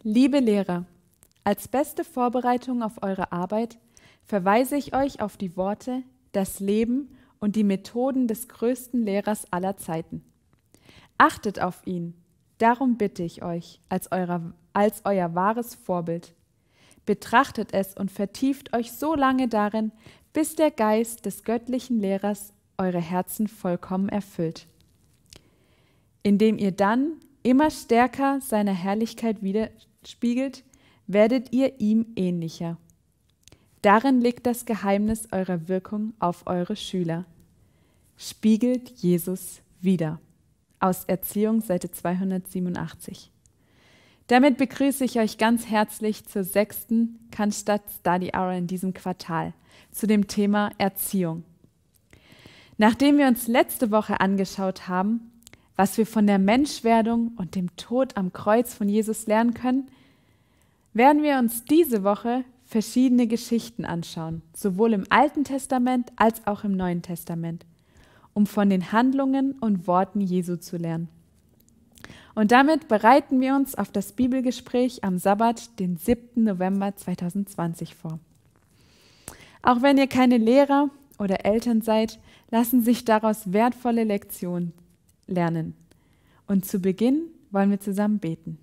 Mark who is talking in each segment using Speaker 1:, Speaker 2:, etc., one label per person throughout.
Speaker 1: Liebe Lehrer, als beste Vorbereitung auf eure Arbeit verweise ich euch auf die Worte, das Leben und die Methoden des größten Lehrers aller Zeiten. Achtet auf ihn, darum bitte ich euch, als euer wahres Vorbild. Betrachtet es und vertieft euch so lange darin, bis der Geist des göttlichen Lehrers eure Herzen vollkommen erfüllt. Indem ihr dann immer stärker seiner Herrlichkeit widerspiegelt, werdet ihr ihm ähnlicher. Darin liegt das Geheimnis eurer Wirkung auf eure Schüler. Spiegelt Jesus wider. Aus Erziehung, Seite 287. Damit begrüße ich euch ganz herzlich zur 6. Cannstatt Study Hour in diesem Quartal, zu dem Thema Erziehung. Nachdem wir uns letzte Woche angeschaut haben, was wir von der Menschwerdung und dem Tod am Kreuz von Jesus lernen können, werden wir uns diese Woche verschiedene Geschichten anschauen, sowohl im Alten Testament als auch im Neuen Testament, um von den Handlungen und Worten Jesu zu lernen. Und damit bereiten wir uns auf das Bibelgespräch am Sabbat, den 7. November 2020 vor. Auch wenn ihr keine Lehrer oder Eltern seid, lassen sich daraus wertvolle Lektionen lernen. Und zu Beginn wollen wir zusammen beten.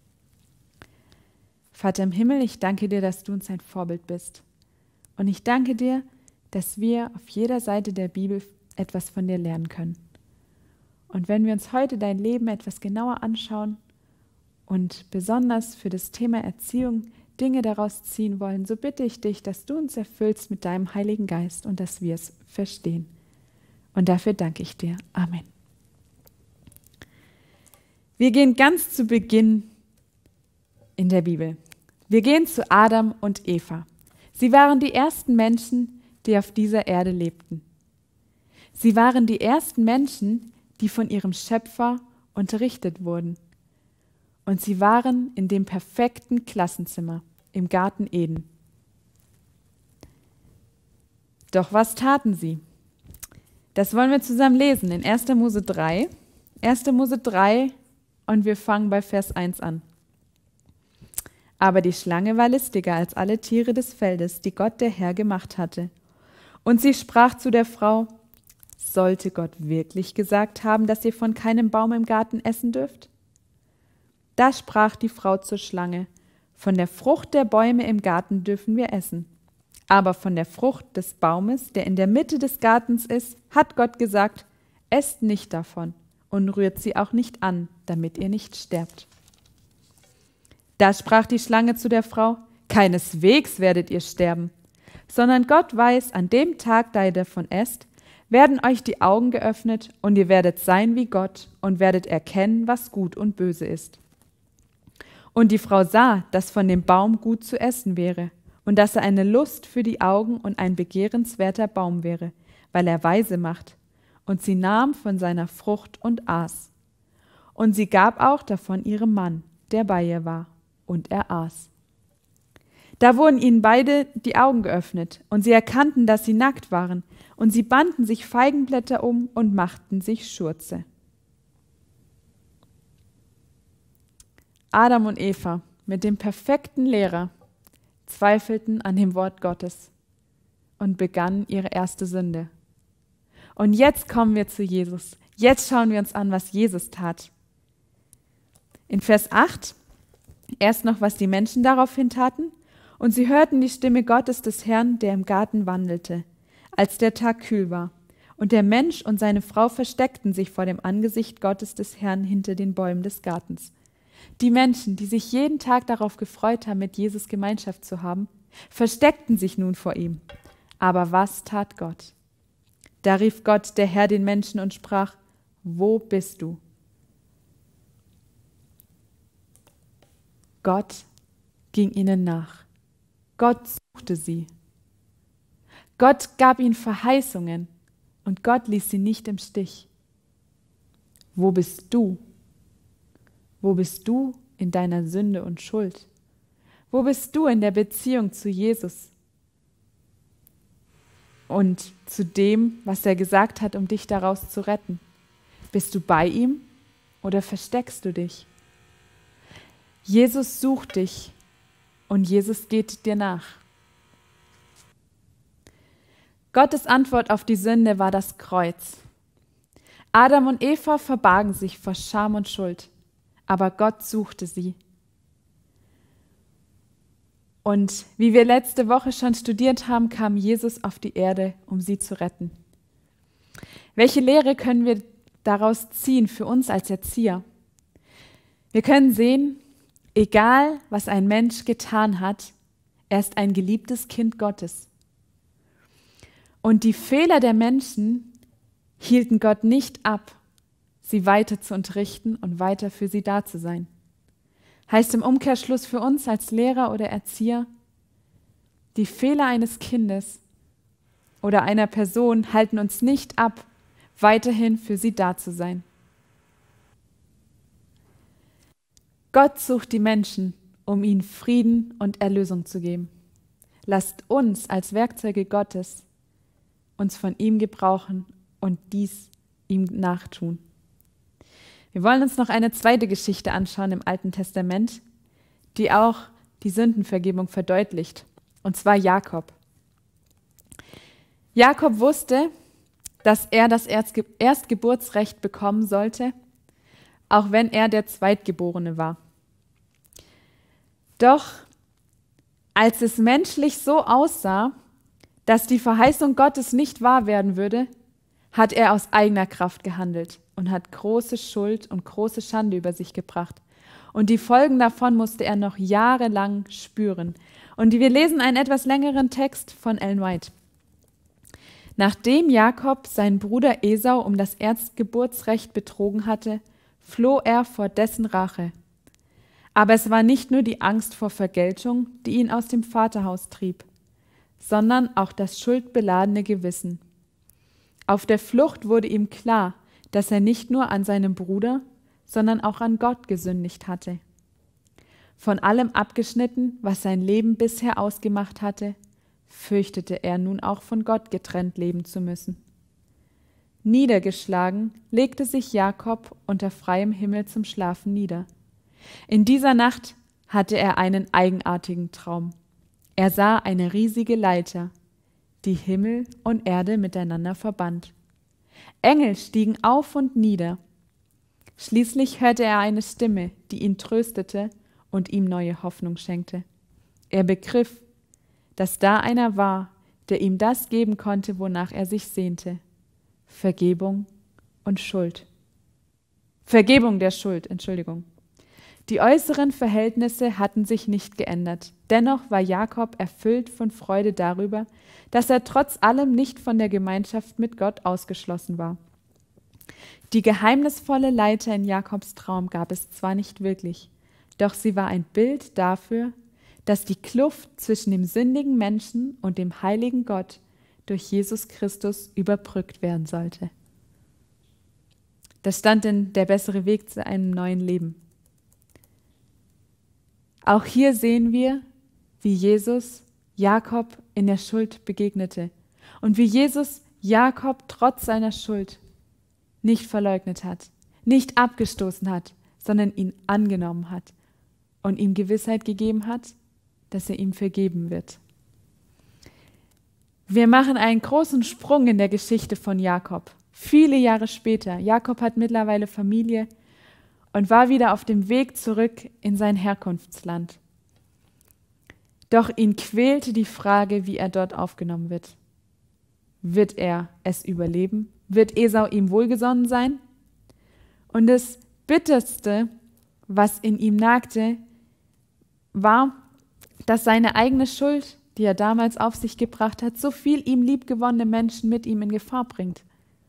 Speaker 1: Vater im Himmel, ich danke dir, dass du uns ein Vorbild bist. Und ich danke dir, dass wir auf jeder Seite der Bibel etwas von dir lernen können. Und wenn wir uns heute dein Leben etwas genauer anschauen und besonders für das Thema Erziehung Dinge daraus ziehen wollen, so bitte ich dich, dass du uns erfüllst mit deinem Heiligen Geist und dass wir es verstehen. Und dafür danke ich dir. Amen. Wir gehen ganz zu Beginn in der Bibel. Wir gehen zu Adam und Eva. Sie waren die ersten Menschen, die auf dieser Erde lebten. Sie waren die ersten Menschen, die von ihrem Schöpfer unterrichtet wurden. Und sie waren in dem perfekten Klassenzimmer im Garten Eden. Doch was taten sie? Das wollen wir zusammen lesen in 1. Mose 3. 1. Mose 3 und wir fangen bei Vers 1 an. Aber die Schlange war listiger als alle Tiere des Feldes, die Gott der Herr gemacht hatte. Und sie sprach zu der Frau: Sollte Gott wirklich gesagt haben, dass ihr von keinem Baum im Garten essen dürft? Da sprach die Frau zur Schlange: Von der Frucht der Bäume im Garten dürfen wir essen. Aber von der Frucht des Baumes, der in der Mitte des Gartens ist, hat Gott gesagt: Esst nicht davon und rührt sie auch nicht an, damit ihr nicht sterbt. Da sprach die Schlange zu der Frau: Keineswegs werdet ihr sterben, sondern Gott weiß, an dem Tag, da ihr davon esst, werden euch die Augen geöffnet und ihr werdet sein wie Gott und werdet erkennen, was gut und böse ist. Und die Frau sah, dass von dem Baum gut zu essen wäre und dass er eine Lust für die Augen und ein begehrenswerter Baum wäre, weil er weise macht. Und sie nahm von seiner Frucht und aß. Und sie gab auch davon ihrem Mann, der bei ihr war, und er aß. Da wurden ihnen beide die Augen geöffnet, und sie erkannten, dass sie nackt waren, und sie banden sich Feigenblätter um und machten sich Schurze. Adam und Eva mit dem perfekten Lehrer zweifelten an dem Wort Gottes und begannen ihre erste Sünde. Und jetzt kommen wir zu Jesus. Jetzt schauen wir uns an, was Jesus tat. In Vers 8, erst noch, was die Menschen daraufhin taten. Und sie hörten die Stimme Gottes des Herrn, der im Garten wandelte, als der Tag kühl war. Und der Mensch und seine Frau versteckten sich vor dem Angesicht Gottes des Herrn hinter den Bäumen des Gartens. Die Menschen, die sich jeden Tag darauf gefreut haben, mit Jesus Gemeinschaft zu haben, versteckten sich nun vor ihm. Aber was tat Gott? Da rief Gott, der Herr, den Menschen und sprach: Wo bist du? Gott ging ihnen nach. Gott suchte sie. Gott gab ihnen Verheißungen und Gott ließ sie nicht im Stich. Wo bist du? Wo bist du in deiner Sünde und Schuld? Wo bist du in der Beziehung zu Jesus und zu dem, was er gesagt hat, um dich daraus zu retten? Bist du bei ihm oder versteckst du dich? Jesus sucht dich und Jesus geht dir nach. Gottes Antwort auf die Sünde war das Kreuz. Adam und Eva verbargen sich vor Scham und Schuld, aber Gott suchte sie. Und wie wir letzte Woche schon studiert haben, kam Jesus auf die Erde, um sie zu retten. Welche Lehre können wir daraus ziehen für uns als Erzieher? Wir können sehen, egal was ein Mensch getan hat, er ist ein geliebtes Kind Gottes. Und die Fehler der Menschen hielten Gott nicht ab, sie weiter zu unterrichten und weiter für sie da zu sein. Heißt im Umkehrschluss für uns als Lehrer oder Erzieher, die Fehler eines Kindes oder einer Person halten uns nicht ab, weiterhin für sie da zu sein. Gott sucht die Menschen, um ihnen Frieden und Erlösung zu geben. Lasst uns als Werkzeuge Gottes uns von ihm gebrauchen und dies ihm nachtun. Wir wollen uns noch eine zweite Geschichte anschauen im Alten Testament, die auch die Sündenvergebung verdeutlicht, und zwar Jakob. Jakob wusste, dass er das Erstgeburtsrecht bekommen sollte, auch wenn er der Zweitgeborene war. Doch als es menschlich so aussah, dass die Verheißung Gottes nicht wahr werden würde, hat er aus eigener Kraft gehandelt und hat große Schuld und große Schande über sich gebracht. Und die Folgen davon musste er noch jahrelang spüren. Und wir lesen einen etwas längeren Text von Ellen White. Nachdem Jakob seinen Bruder Esau um das Erstgeburtsrecht betrogen hatte, floh er vor dessen Rache. Aber es war nicht nur die Angst vor Vergeltung, die ihn aus dem Vaterhaus trieb, sondern auch das schuldbeladene Gewissen. Auf der Flucht wurde ihm klar, dass er nicht nur an seinem Bruder, sondern auch an Gott gesündigt hatte. Von allem abgeschnitten, was sein Leben bisher ausgemacht hatte, fürchtete er nun auch von Gott getrennt leben zu müssen. Niedergeschlagen legte sich Jakob unter freiem Himmel zum Schlafen nieder. In dieser Nacht hatte er einen eigenartigen Traum. Er sah eine riesige Leiter, die Himmel und Erde miteinander verband. Engel stiegen auf und nieder. Schließlich hörte er eine Stimme, die ihn tröstete und ihm neue Hoffnung schenkte. Er begriff, dass da einer war, der ihm das geben konnte, wonach er sich sehnte: Vergebung und Schuld. Vergebung der Schuld, Entschuldigung. Die äußeren Verhältnisse hatten sich nicht geändert. Dennoch war Jakob erfüllt von Freude darüber, dass er trotz allem nicht von der Gemeinschaft mit Gott ausgeschlossen war. Die geheimnisvolle Leiter in Jakobs Traum gab es zwar nicht wirklich, doch sie war ein Bild dafür, dass die Kluft zwischen dem sündigen Menschen und dem heiligen Gott durch Jesus Christus überbrückt werden sollte. Das stand in Der bessere Weg zu einem neuen Leben. Auch hier sehen wir, wie Jesus Jakob in der Schuld begegnete und wie Jesus Jakob trotz seiner Schuld nicht verleugnet hat, nicht abgestoßen hat, sondern ihn angenommen hat und ihm Gewissheit gegeben hat, dass er ihm vergeben wird. Wir machen einen großen Sprung in der Geschichte von Jakob. Viele Jahre später, Jakob hat mittlerweile Familie und war wieder auf dem Weg zurück in sein Herkunftsland. Doch ihn quälte die Frage, wie er dort aufgenommen wird. Wird er es überleben? Wird Esau ihm wohlgesonnen sein? Und das Bitterste, was in ihm nagte, war, dass seine eigene Schuld, die er damals auf sich gebracht hat, so viel ihm liebgewonnene Menschen mit ihm in Gefahr bringt.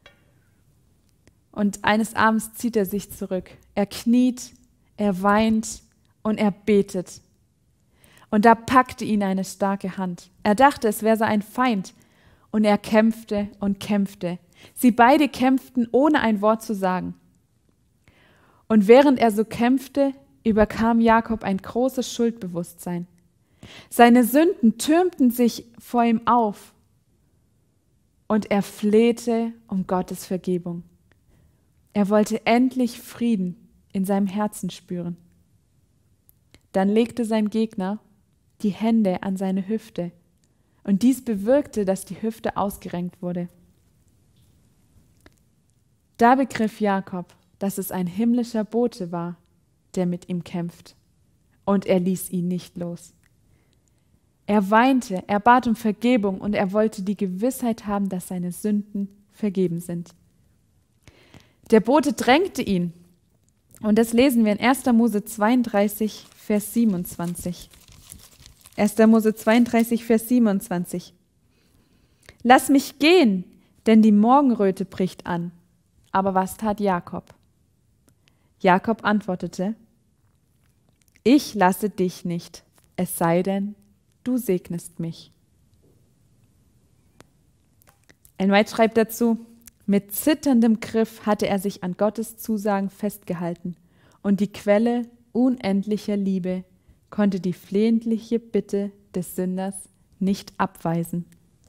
Speaker 1: Und eines Abends zieht er sich zurück. Er kniet, er weint und er betet. Und da packte ihn eine starke Hand. Er dachte, es wäre sein Feind. Und er kämpfte und kämpfte. Sie beide kämpften, ohne ein Wort zu sagen. Und während er so kämpfte, überkam Jakob ein großes Schuldbewusstsein. Seine Sünden türmten sich vor ihm auf. Und er flehte um Gottes Vergebung. Er wollte endlich Frieden in seinem Herzen spüren. Dann legte sein Gegner die Hände an seine Hüfte, und dies bewirkte, dass die Hüfte ausgerenkt wurde. Da begriff Jakob, dass es ein himmlischer Bote war, der mit ihm kämpft, und er ließ ihn nicht los. Er weinte, er bat um Vergebung und er wollte die Gewissheit haben, dass seine Sünden vergeben sind. Der Bote drängte ihn, und das lesen wir in 1. Mose 32, Vers 27. 1. Mose 32, Vers 27. Lass mich gehen, denn die Morgenröte bricht an. Aber was tat Jakob? Jakob antwortete, ich lasse dich nicht, es sei denn, du segnest mich. Ellen White schreibt dazu, mit zitterndem Griff hatte er sich an Gottes Zusagen festgehalten und die Quelle unendlicher Liebe konnte die flehentliche Bitte des Sünders nicht abweisen.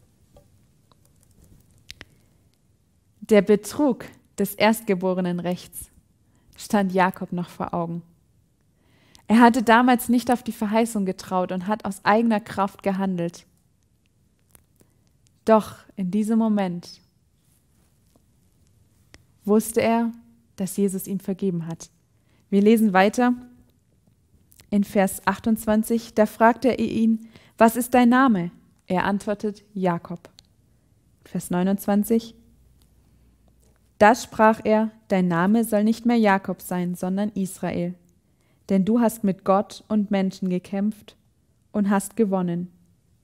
Speaker 1: Der Betrug des erstgeborenen Rechts stand Jakob noch vor Augen. Er hatte damals nicht auf die Verheißung getraut und hat aus eigener Kraft gehandelt. Doch in diesem Moment wusste er, dass Jesus ihm vergeben hat. Wir lesen weiter in Vers 28, da fragte er ihn, was ist dein Name? Er antwortet, Jakob. Vers 29, da sprach er, dein Name soll nicht mehr Jakob sein, sondern Israel. Denn du hast mit Gott und Menschen gekämpft und hast gewonnen.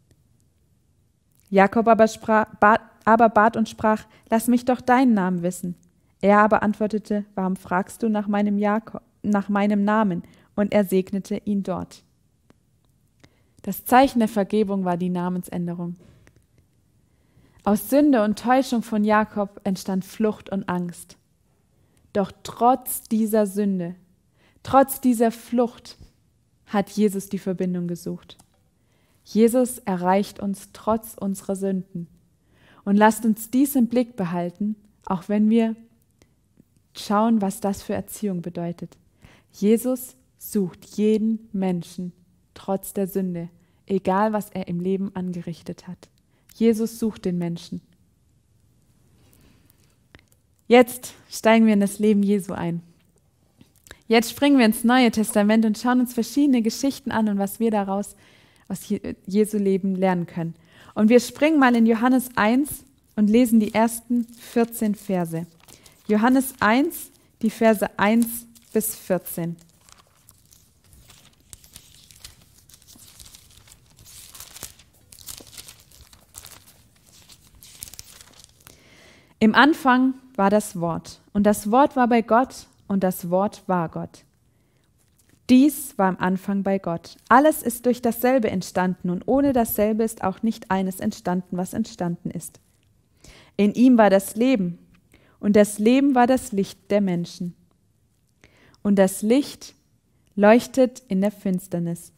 Speaker 1: Jakob aber bat und sprach, lass mich doch deinen Namen wissen. Er aber antwortete, warum fragst du nach meinem Namen? Und er segnete ihn dort. Das Zeichen der Vergebung war die Namensänderung. Aus Sünde und Täuschung von Jakob entstand Flucht und Angst. Doch trotz dieser Sünde, trotz dieser Flucht hat Jesus die Verbindung gesucht. Jesus erreicht uns trotz unserer Sünden. Und lasst uns dies im Blick behalten, auch wenn wir schauen, was das für Erziehung bedeutet. Jesus sucht jeden Menschen trotz der Sünde, egal was er im Leben angerichtet hat. Jesus sucht den Menschen. Jetzt steigen wir in das Leben Jesu ein. Jetzt springen wir ins Neue Testament und schauen uns verschiedene Geschichten an und was wir daraus aus Jesu Leben lernen können. Und wir springen mal in Johannes 1 und lesen die ersten 14 Verse. Johannes 1, die Verse 1 bis 14. Im Anfang war das Wort, und das Wort war bei Gott, und das Wort war Gott. Dies war am Anfang bei Gott. Alles ist durch dasselbe entstanden, und ohne dasselbe ist auch nicht eines entstanden, was entstanden ist. In ihm war das Leben, und das Leben war das Licht der Menschen. Und das Licht leuchtet in der Finsternis.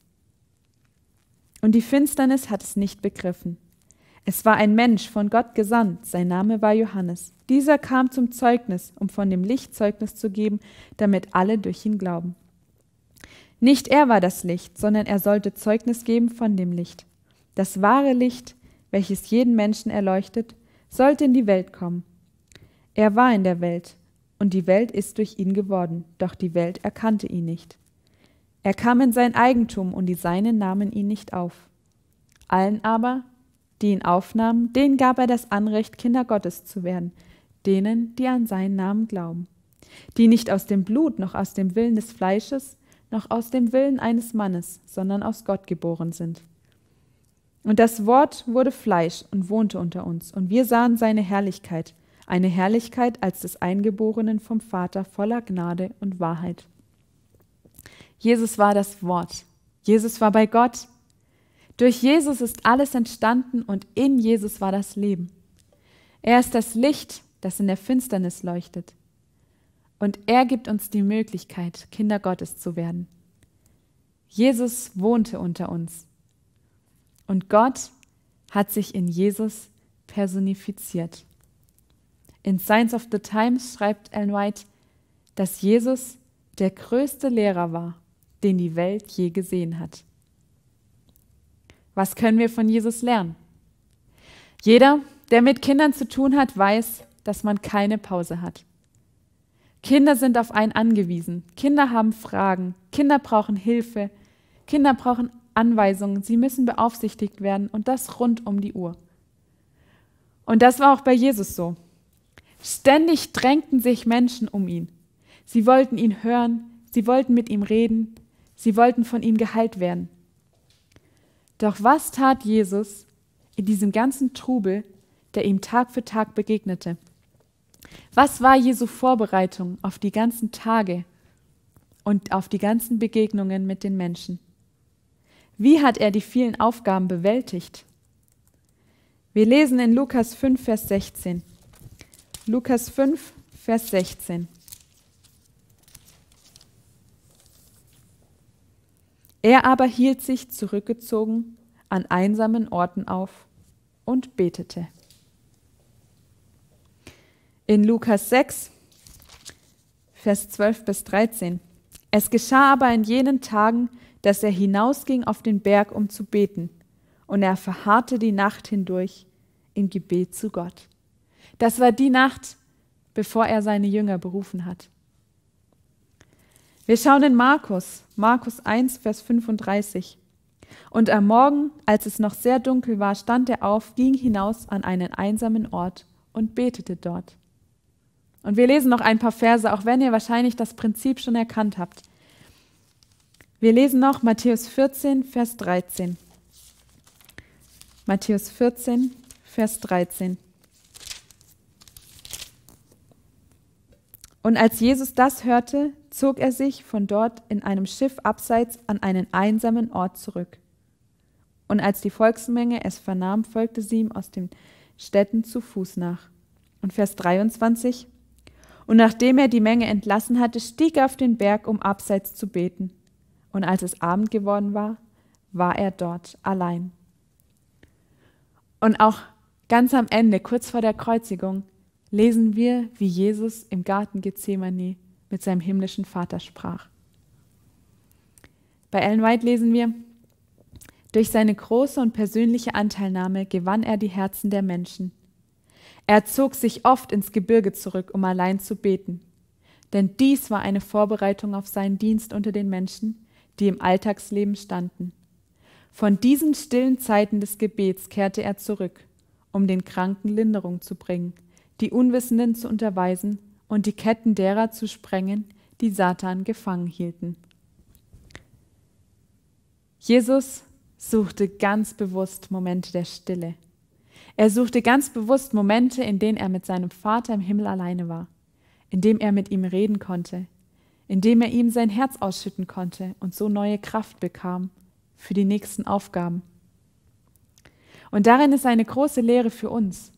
Speaker 1: Und die Finsternis hat es nicht begriffen. Es war ein Mensch von Gott gesandt, sein Name war Johannes. Dieser kam zum Zeugnis, um von dem Licht Zeugnis zu geben, damit alle durch ihn glauben. Nicht er war das Licht, sondern er sollte Zeugnis geben von dem Licht. Das wahre Licht, welches jeden Menschen erleuchtet, sollte in die Welt kommen. Er war in der Welt, und die Welt ist durch ihn geworden, doch die Welt erkannte ihn nicht. Er kam in sein Eigentum, und die Seinen nahmen ihn nicht auf. Allen aber, die ihn aufnahmen, denen gab er das Anrecht, Kinder Gottes zu werden, denen, die an seinen Namen glauben, die nicht aus dem Blut, noch aus dem Willen des Fleisches, noch aus dem Willen eines Mannes, sondern aus Gott geboren sind. Und das Wort wurde Fleisch und wohnte unter uns, und wir sahen seine Herrlichkeit, eine Herrlichkeit als des Eingeborenen vom Vater, voller Gnade und Wahrheit. Jesus war das Wort. Jesus war bei Gott. Durch Jesus ist alles entstanden und in Jesus war das Leben. Er ist das Licht, das in der Finsternis leuchtet. Und er gibt uns die Möglichkeit, Kinder Gottes zu werden. Jesus wohnte unter uns. Und Gott hat sich in Jesus personifiziert. In Signs of the Times schreibt Ellen White, dass Jesus der größte Lehrer war, den die Welt je gesehen hat. Was können wir von Jesus lernen? Jeder, der mit Kindern zu tun hat, weiß, dass man keine Pause hat. Kinder sind auf einen angewiesen. Kinder haben Fragen. Kinder brauchen Hilfe. Kinder brauchen Anweisungen. Sie müssen beaufsichtigt werden und das rund um die Uhr. Und das war auch bei Jesus so. Ständig drängten sich Menschen um ihn. Sie wollten ihn hören, sie wollten mit ihm reden, sie wollten von ihm geheilt werden. Doch was tat Jesus in diesem ganzen Trubel, der ihm Tag für Tag begegnete? Was war Jesu Vorbereitung auf die ganzen Tage und auf die ganzen Begegnungen mit den Menschen? Wie hat er die vielen Aufgaben bewältigt? Wir lesen in Lukas 5, Vers 16. Lukas 5, Vers 16. Er aber hielt sich zurückgezogen an einsamen Orten auf und betete. In Lukas 6, Vers 12 bis 13. Es geschah aber in jenen Tagen, dass er hinausging auf den Berg, um zu beten, und er verharrte die Nacht hindurch im Gebet zu Gott. Das war die Nacht, bevor er seine Jünger berufen hat. Wir schauen in Markus 1, Vers 35. Und am Morgen, als es noch sehr dunkel war, stand er auf, ging hinaus an einen einsamen Ort und betete dort. Und wir lesen noch ein paar Verse, auch wenn ihr wahrscheinlich das Prinzip schon erkannt habt. Wir lesen noch Matthäus 14, Vers 13. Matthäus 14, Vers 13. Und als Jesus das hörte, zog er sich von dort in einem Schiff abseits an einen einsamen Ort zurück. Und als die Volksmenge es vernahm, folgte sie ihm aus den Städten zu Fuß nach. Und Vers 23. Und nachdem er die Menge entlassen hatte, stieg er auf den Berg, um abseits zu beten. Und als es Abend geworden war, war er dort allein. Und auch ganz am Ende, kurz vor der Kreuzigung, lesen wir, wie Jesus im Garten Gethsemane mit seinem himmlischen Vater sprach. Bei Ellen White lesen wir, durch seine große und persönliche Anteilnahme gewann er die Herzen der Menschen. Er zog sich oft ins Gebirge zurück, um allein zu beten. Denn dies war eine Vorbereitung auf seinen Dienst unter den Menschen, die im Alltagsleben standen. Von diesen stillen Zeiten des Gebets kehrte er zurück, um den Kranken Linderung zu bringen, die Unwissenden zu unterweisen und die Ketten derer zu sprengen, die Satan gefangen hielten. Jesus suchte ganz bewusst Momente der Stille. Er suchte ganz bewusst Momente, in denen er mit seinem Vater im Himmel alleine war, in dem er mit ihm reden konnte, in dem er ihm sein Herz ausschütten konnte und so neue Kraft bekam für die nächsten Aufgaben. Und darin ist eine große Lehre für uns.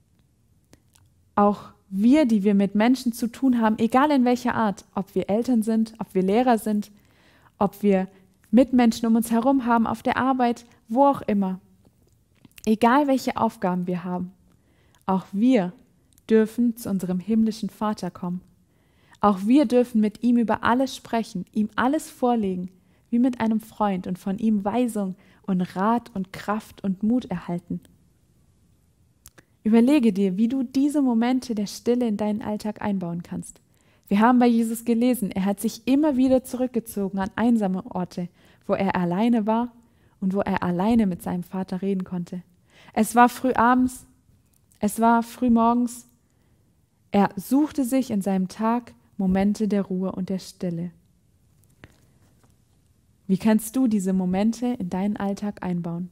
Speaker 1: Auch wir, die wir mit Menschen zu tun haben, egal in welcher Art, ob wir Eltern sind, ob wir Lehrer sind, ob wir Mitmenschen um uns herum haben, auf der Arbeit, wo auch immer. Egal welche Aufgaben wir haben, auch wir dürfen zu unserem himmlischen Vater kommen. Auch wir dürfen mit ihm über alles sprechen, ihm alles vorlegen, wie mit einem Freund und von ihm Weisung und Rat und Kraft und Mut erhalten. Überlege dir, wie du diese Momente der Stille in deinen Alltag einbauen kannst. Wir haben bei Jesus gelesen, er hat sich immer wieder zurückgezogen an einsame Orte, wo er alleine war und wo er alleine mit seinem Vater reden konnte. Es war früh abends, es war früh morgens. Er suchte sich in seinem Tag Momente der Ruhe und der Stille. Wie kannst du diese Momente in deinen Alltag einbauen?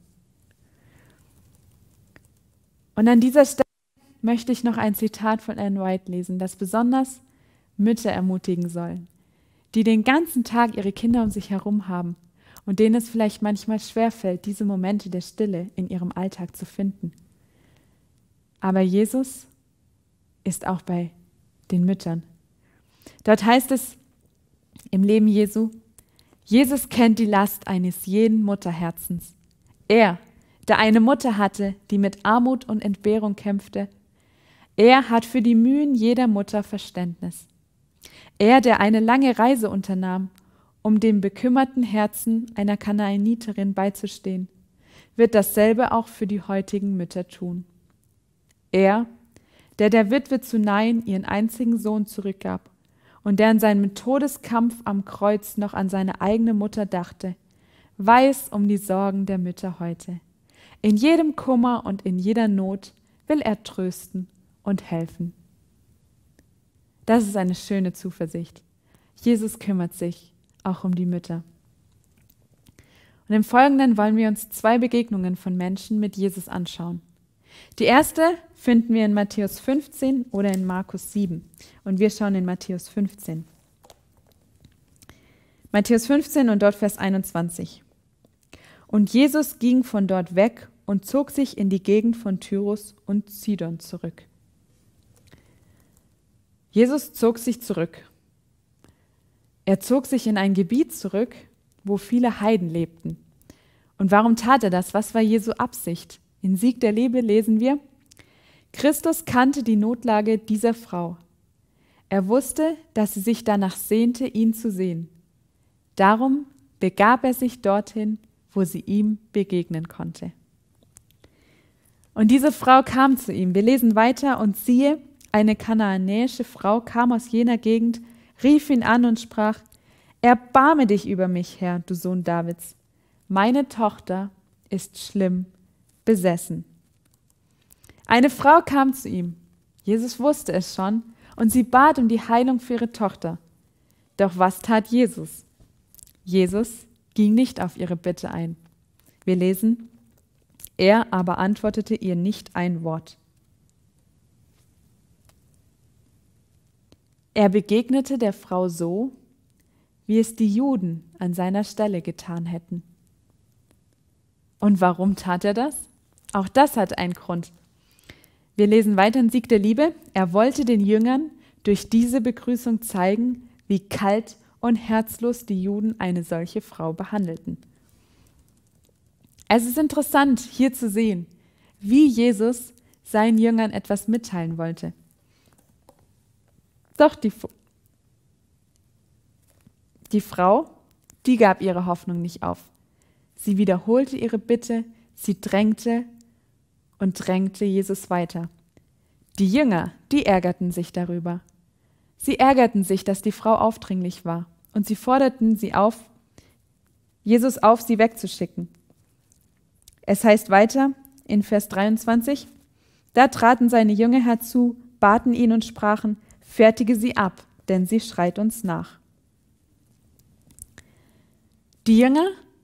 Speaker 1: Und an dieser Stelle möchte ich noch ein Zitat von Ellen White lesen, das besonders Mütter ermutigen soll, die den ganzen Tag ihre Kinder um sich herum haben und denen es vielleicht manchmal schwerfällt, diese Momente der Stille in ihrem Alltag zu finden. Aber Jesus ist auch bei den Müttern. Dort heißt es im Leben Jesu, Jesus kennt die Last eines jeden Mutterherzens. Er, der eine Mutter hatte, die mit Armut und Entbehrung kämpfte, er hat für die Mühen jeder Mutter Verständnis. Er, der eine lange Reise unternahm, um dem bekümmerten Herzen einer Kanaaniterin beizustehen, wird dasselbe auch für die heutigen Mütter tun. Er, der Witwe zu Nain ihren einzigen Sohn zurückgab und der in seinem Todeskampf am Kreuz noch an seine eigene Mutter dachte, weiß um die Sorgen der Mütter heute. In jedem Kummer und in jeder Not will er trösten und helfen. Das ist eine schöne Zuversicht. Jesus kümmert sich auch um die Mütter. Und im Folgenden wollen wir uns 2 Begegnungen von Menschen mit Jesus anschauen. Die erste finden wir in Matthäus 15 oder in Markus 7. Und wir schauen in Matthäus 15. Matthäus 15 und dort Vers 21. Und Jesus ging von dort weg und zog sich in die Gegend von Tyrus und Sidon zurück. Jesus zog sich zurück. Er zog sich in ein Gebiet zurück, wo viele Heiden lebten. Und warum tat er das? Was war Jesu Absicht? In Sieg der Liebe lesen wir, Christus kannte die Notlage dieser Frau. Er wusste, dass sie sich danach sehnte, ihn zu sehen. Darum begab er sich dorthin, wo sie ihm begegnen konnte. Und diese Frau kam zu ihm. Wir lesen weiter und siehe, eine kanaanäische Frau kam aus jener Gegend, rief ihn an und sprach, Erbarme dich über mich, Herr, du Sohn Davids. Meine Tochter ist schlimm besessen. Eine Frau kam zu ihm. Jesus wusste es schon und sie bat um die Heilung für ihre Tochter. Doch was tat Jesus? Jesus ging nicht auf ihre Bitte ein. Wir lesen, er aber antwortete ihr nicht ein Wort. Er begegnete der Frau so, wie es die Juden an seiner Stelle getan hätten. Und warum tat er das? Auch das hat einen Grund. Wir lesen weiter in Sieg der Liebe. Er wollte den Jüngern durch diese Begrüßung zeigen, wie kalt und herzlos die Juden eine solche Frau behandelten. Es ist interessant, hier zu sehen, wie Jesus seinen Jüngern etwas mitteilen wollte. Doch die Frau, die gab ihre Hoffnung nicht auf. Sie wiederholte ihre Bitte, sie drängte Jesus weiter. Die Jünger, die ärgerten sich darüber. Sie ärgerten sich, dass die Frau aufdringlich war, und sie forderten Jesus auf, sie wegzuschicken. Es heißt weiter in Vers 23, da traten seine Jünger herzu, baten ihn und sprachen, fertige sie ab, denn sie schreit uns nach. Die Jünger,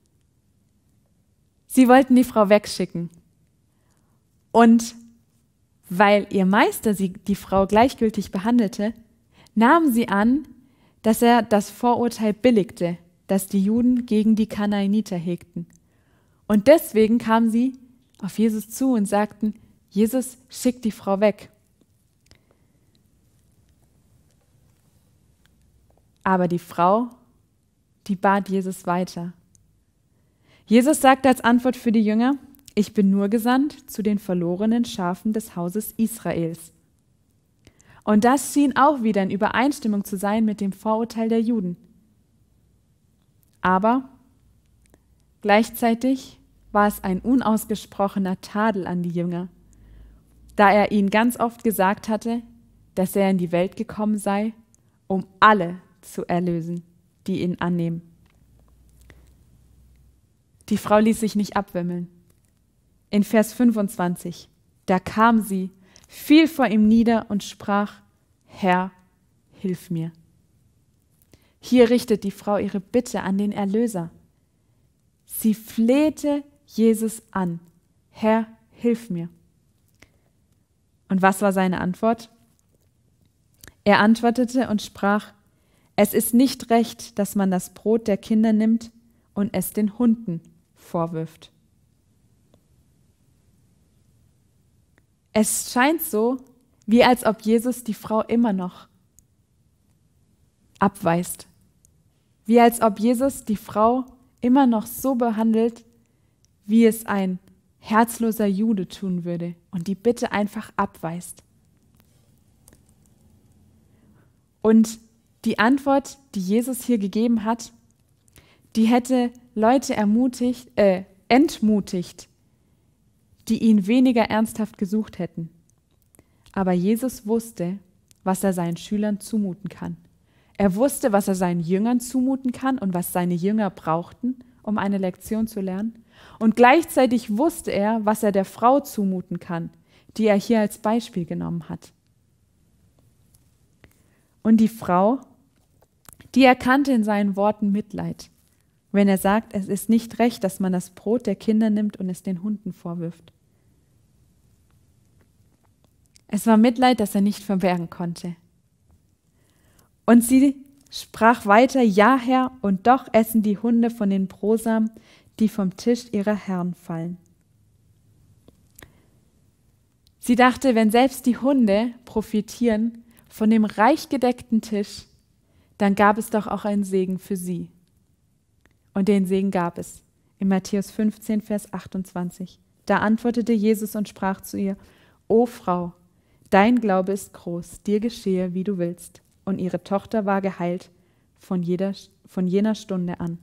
Speaker 1: sie wollten die Frau wegschicken. Und weil ihr Meister die Frau gleichgültig behandelte, nahmen sie an, dass er das Vorurteil billigte, das die Juden gegen die Kanaaniter hegten. Und deswegen kamen sie auf Jesus zu und sagten, Jesus, schick die Frau weg. Aber die Frau, die bat Jesus weiter. Jesus sagte als Antwort für die Jünger, ich bin nur gesandt zu den verlorenen Schafen des Hauses Israels. Und das schien auch wieder in Übereinstimmung zu sein mit dem Vorurteil der Juden. Aber gleichzeitig war es ein unausgesprochener Tadel an die Jünger, da er ihnen ganz oft gesagt hatte, dass er in die Welt gekommen sei, um alle zu erlösen, die ihn annehmen. Die Frau ließ sich nicht abwimmeln. In Vers 25, da kam sie, fiel vor ihm nieder und sprach, Herr, hilf mir. Hier richtet die Frau ihre Bitte an den Erlöser. Sie flehte Jesus an, Herr, hilf mir. Und was war seine Antwort? Er antwortete und sprach, es ist nicht recht, dass man das Brot der Kinder nimmt und es den Hunden vorwirft. Es scheint so, wie als ob Jesus die Frau immer noch abweist. Wie als ob Jesus die Frau immer noch so behandelt, wie es ein herzloser Jude tun würde und die Bitte einfach abweist. Und die Antwort, die Jesus hier gegeben hat, die hätte Leute entmutigt, die ihn weniger ernsthaft gesucht hätten. Aber Jesus wusste, was er seinen Schülern zumuten kann. Er wusste, was er seinen Jüngern zumuten kann und was seine Jünger brauchten, um eine Lektion zu lernen. Und gleichzeitig wusste er, was er der Frau zumuten kann, die er hier als Beispiel genommen hat. Und die Frau, die erkannte in seinen Worten Mitleid, wenn er sagt, es ist nicht recht, dass man das Brot der Kinder nimmt und es den Hunden vorwirft. Es war Mitleid, das er nicht verbergen konnte. Und sie sprach weiter, ja, Herr, und doch essen die Hunde von den Brosamen, die vom Tisch ihrer Herren fallen. Sie dachte, wenn selbst die Hunde profitieren von dem reich gedeckten Tisch, dann gab es doch auch einen Segen für sie. Und den Segen gab es in Matthäus 15, Vers 28. Da antwortete Jesus und sprach zu ihr, O Frau, dein Glaube ist groß, dir geschehe, wie du willst. Und ihre Tochter war geheilt von jener Stunde an.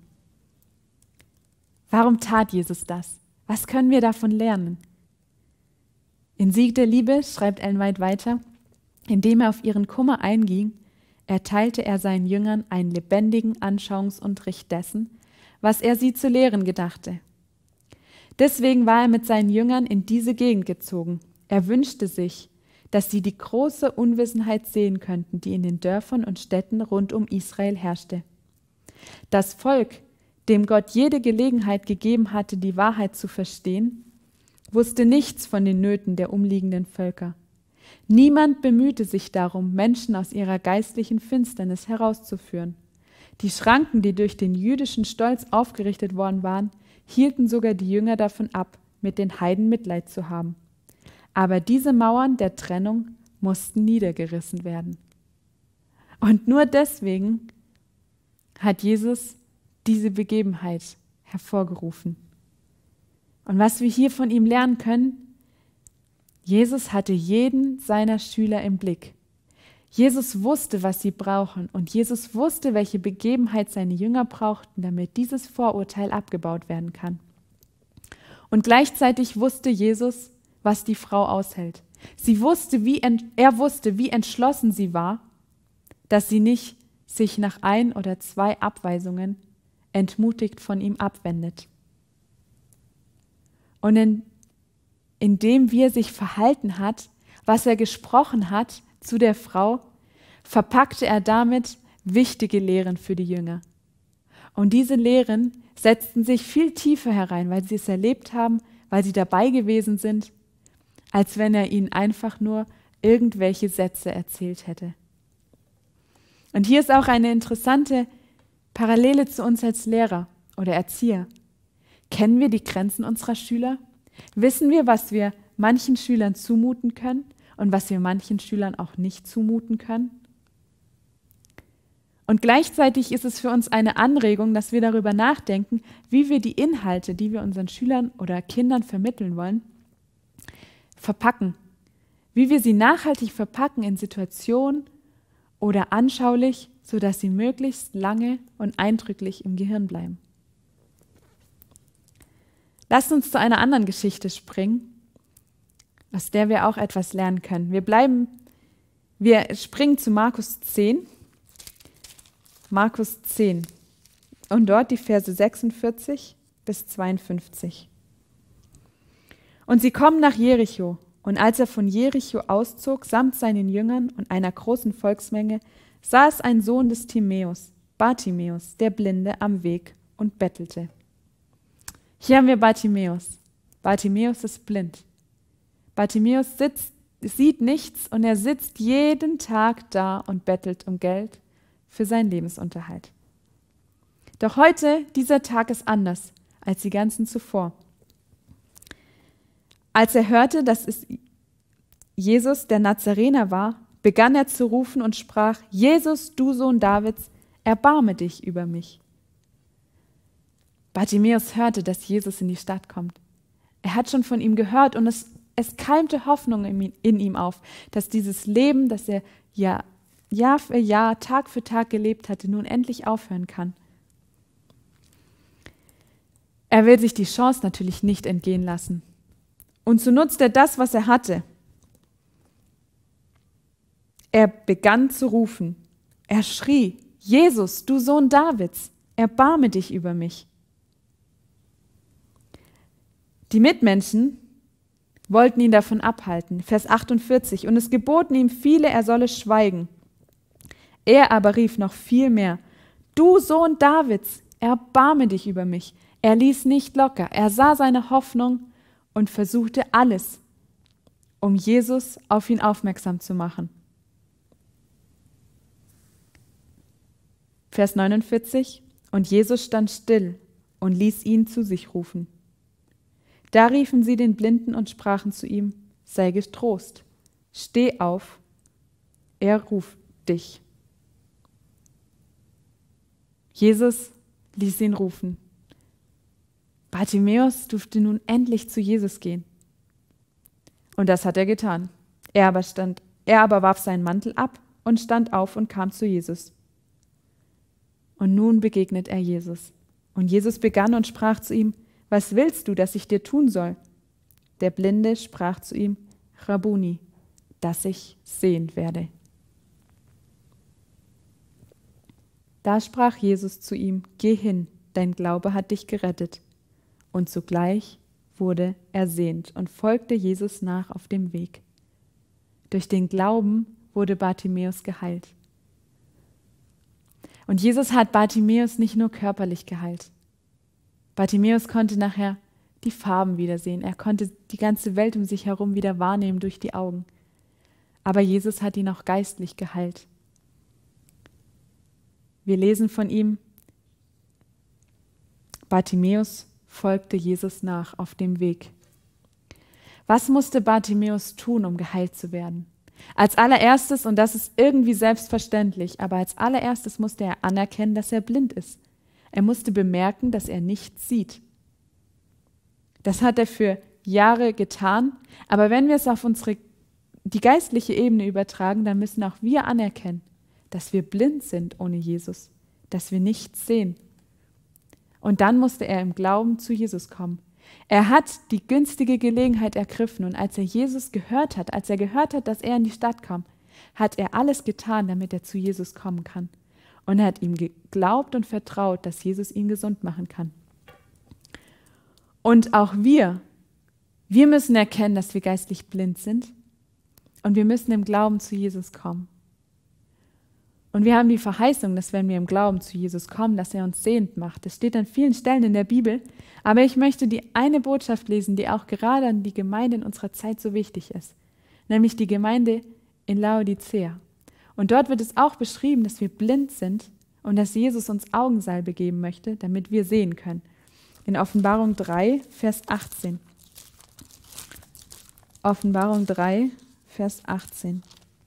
Speaker 1: Warum tat Jesus das? Was können wir davon lernen? In Sieg der Liebe schreibt Ellen White weiter, indem er auf ihren Kummer einging, erteilte er seinen Jüngern einen lebendigen Anschauungsunterricht dessen, was er sie zu lehren gedachte. Deswegen war er mit seinen Jüngern in diese Gegend gezogen. Er wünschte sich, dass sie die große Unwissenheit sehen könnten, die in den Dörfern und Städten rund um Israel herrschte. Das Volk, dem Gott jede Gelegenheit gegeben hatte, die Wahrheit zu verstehen, wusste nichts von den Nöten der umliegenden Völker. Niemand bemühte sich darum, Menschen aus ihrer geistlichen Finsternis herauszuführen. Die Schranken, die durch den jüdischen Stolz aufgerichtet worden waren, hielten sogar die Jünger davon ab, mit den Heiden Mitleid zu haben. Aber diese Mauern der Trennung mussten niedergerissen werden. Und nur deswegen hat Jesus diese Begebenheit hervorgerufen. Und was wir hier von ihm lernen können, Jesus hatte jeden seiner Schüler im Blick. Jesus wusste, was sie brauchen, und Jesus wusste, welche Begebenheit seine Jünger brauchten, damit dieses Vorurteil abgebaut werden kann. Und gleichzeitig wusste Jesus, was die Frau aushält. Er wusste, wie entschlossen sie war, dass sie nicht sich nach 1 oder 2 Abweisungen entmutigt von ihm abwendet. Und indem wie er sich verhalten hat, was er gesprochen hat zu der Frau, verpackte er damit wichtige Lehren für die Jünger. Und diese Lehren setzten sich viel tiefer herein, weil sie es erlebt haben, weil sie dabei gewesen sind, als wenn er ihnen einfach nur irgendwelche Sätze erzählt hätte. Und hier ist auch eine interessante Parallele zu uns als Lehrer oder Erzieher. Kennen wir die Grenzen unserer Schüler? Wissen wir, was wir manchen Schülern zumuten können und was wir manchen Schülern auch nicht zumuten können? Und gleichzeitig ist es für uns eine Anregung, dass wir darüber nachdenken, wie wir die Inhalte, die wir unseren Schülern oder Kindern vermitteln wollen, verpacken. Wie wir sie nachhaltig verpacken in Situationen oder anschaulich, sodass sie möglichst lange und eindrücklich im Gehirn bleiben. Lasst uns zu einer anderen Geschichte springen, aus der wir auch etwas lernen können. Wir springen zu Markus 10. Markus 10. Und dort die Verse 46 bis 52. Und sie kommen nach Jericho. Und als er von Jericho auszog, samt seinen Jüngern und einer großen Volksmenge, saß ein Sohn des Timäus, Bartimäus, der Blinde, am Weg und bettelte. Hier haben wir Bartimäus. Bartimäus ist blind. Bartimäus sieht nichts und er sitzt jeden Tag da und bettelt um Geld für seinen Lebensunterhalt. Doch heute, dieser Tag ist anders als die ganzen zuvor. Als er hörte, dass es Jesus, der Nazarener war, begann er zu rufen und sprach, Jesus, du Sohn Davids, erbarme dich über mich. Bartimäus hörte, dass Jesus in die Stadt kommt. Er hat schon von ihm gehört und es keimte Hoffnung in ihm auf, dass dieses Leben, das er Jahr für Jahr, Tag für Tag gelebt hatte, nun endlich aufhören kann. Er will sich die Chance natürlich nicht entgehen lassen. Und so nutzt er das, was er hatte. Er begann zu rufen. Er schrie, Jesus, du Sohn Davids, erbarme dich über mich. Die Mitmenschen wollten ihn davon abhalten. Vers 48. Und es geboten ihm viele, er solle schweigen. Er aber rief noch viel mehr. Du Sohn Davids, erbarme dich über mich. Er ließ nicht locker. Er sah seine Hoffnung und versuchte alles, um Jesus auf ihn aufmerksam zu machen. Vers 49. Und Jesus stand still und ließ ihn zu sich rufen. Da riefen sie den Blinden und sprachen zu ihm, sei getrost, steh auf, er ruft dich. Jesus ließ ihn rufen. Bartimäus durfte nun endlich zu Jesus gehen. Und das hat er getan. Er aber warf seinen Mantel ab und stand auf und kam zu Jesus. Und nun begegnet er Jesus. Und Jesus begann und sprach zu ihm, was willst du, dass ich dir tun soll? Der Blinde sprach zu ihm, Rabbuni, dass ich sehend werde. Da sprach Jesus zu ihm, geh hin, dein Glaube hat dich gerettet. Und sogleich wurde er sehend und folgte Jesus nach auf dem Weg. Durch den Glauben wurde Bartimäus geheilt. Und Jesus hat Bartimäus nicht nur körperlich geheilt. Bartimäus konnte nachher die Farben wiedersehen. Er konnte die ganze Welt um sich herum wieder wahrnehmen durch die Augen. Aber Jesus hat ihn auch geistlich geheilt. Wir lesen von ihm, Bartimäus folgte Jesus nach auf dem Weg. Was musste Bartimäus tun, um geheilt zu werden? Als allererstes, und das ist irgendwie selbstverständlich, aber als allererstes musste er anerkennen, dass er blind ist. Er musste bemerken, dass er nichts sieht. Das hat er für Jahre getan, aber wenn wir es auf die geistliche Ebene übertragen, dann müssen auch wir anerkennen, dass wir blind sind ohne Jesus, dass wir nichts sehen. Und dann musste er im Glauben zu Jesus kommen. Er hat die günstige Gelegenheit ergriffen und als er Jesus gehört hat, dass er in die Stadt kam, hat er alles getan, damit er zu Jesus kommen kann. Und er hat ihm geglaubt und vertraut, dass Jesus ihn gesund machen kann. Und auch wir müssen erkennen, dass wir geistlich blind sind und wir müssen im Glauben zu Jesus kommen. Und wir haben die Verheißung, dass wenn wir im Glauben zu Jesus kommen, dass er uns sehend macht. Das steht an vielen Stellen in der Bibel. Aber ich möchte die eine Botschaft lesen, die auch gerade an die Gemeinde in unserer Zeit so wichtig ist. Nämlich die Gemeinde in Laodicea. Und dort wird es auch beschrieben, dass wir blind sind und dass Jesus uns Augensalbe geben möchte, damit wir sehen können. In Offenbarung 3, Vers 18. Offenbarung 3, Vers 18.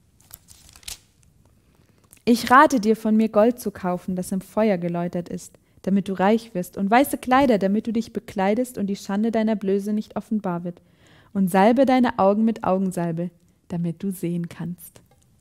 Speaker 1: Ich rate dir, von mir Gold zu kaufen, das im Feuer geläutert ist, damit du reich wirst, und weiße Kleider, damit du dich bekleidest und die Schande deiner Blöße nicht offenbar wird, und salbe deine Augen mit Augensalbe, damit du sehen kannst.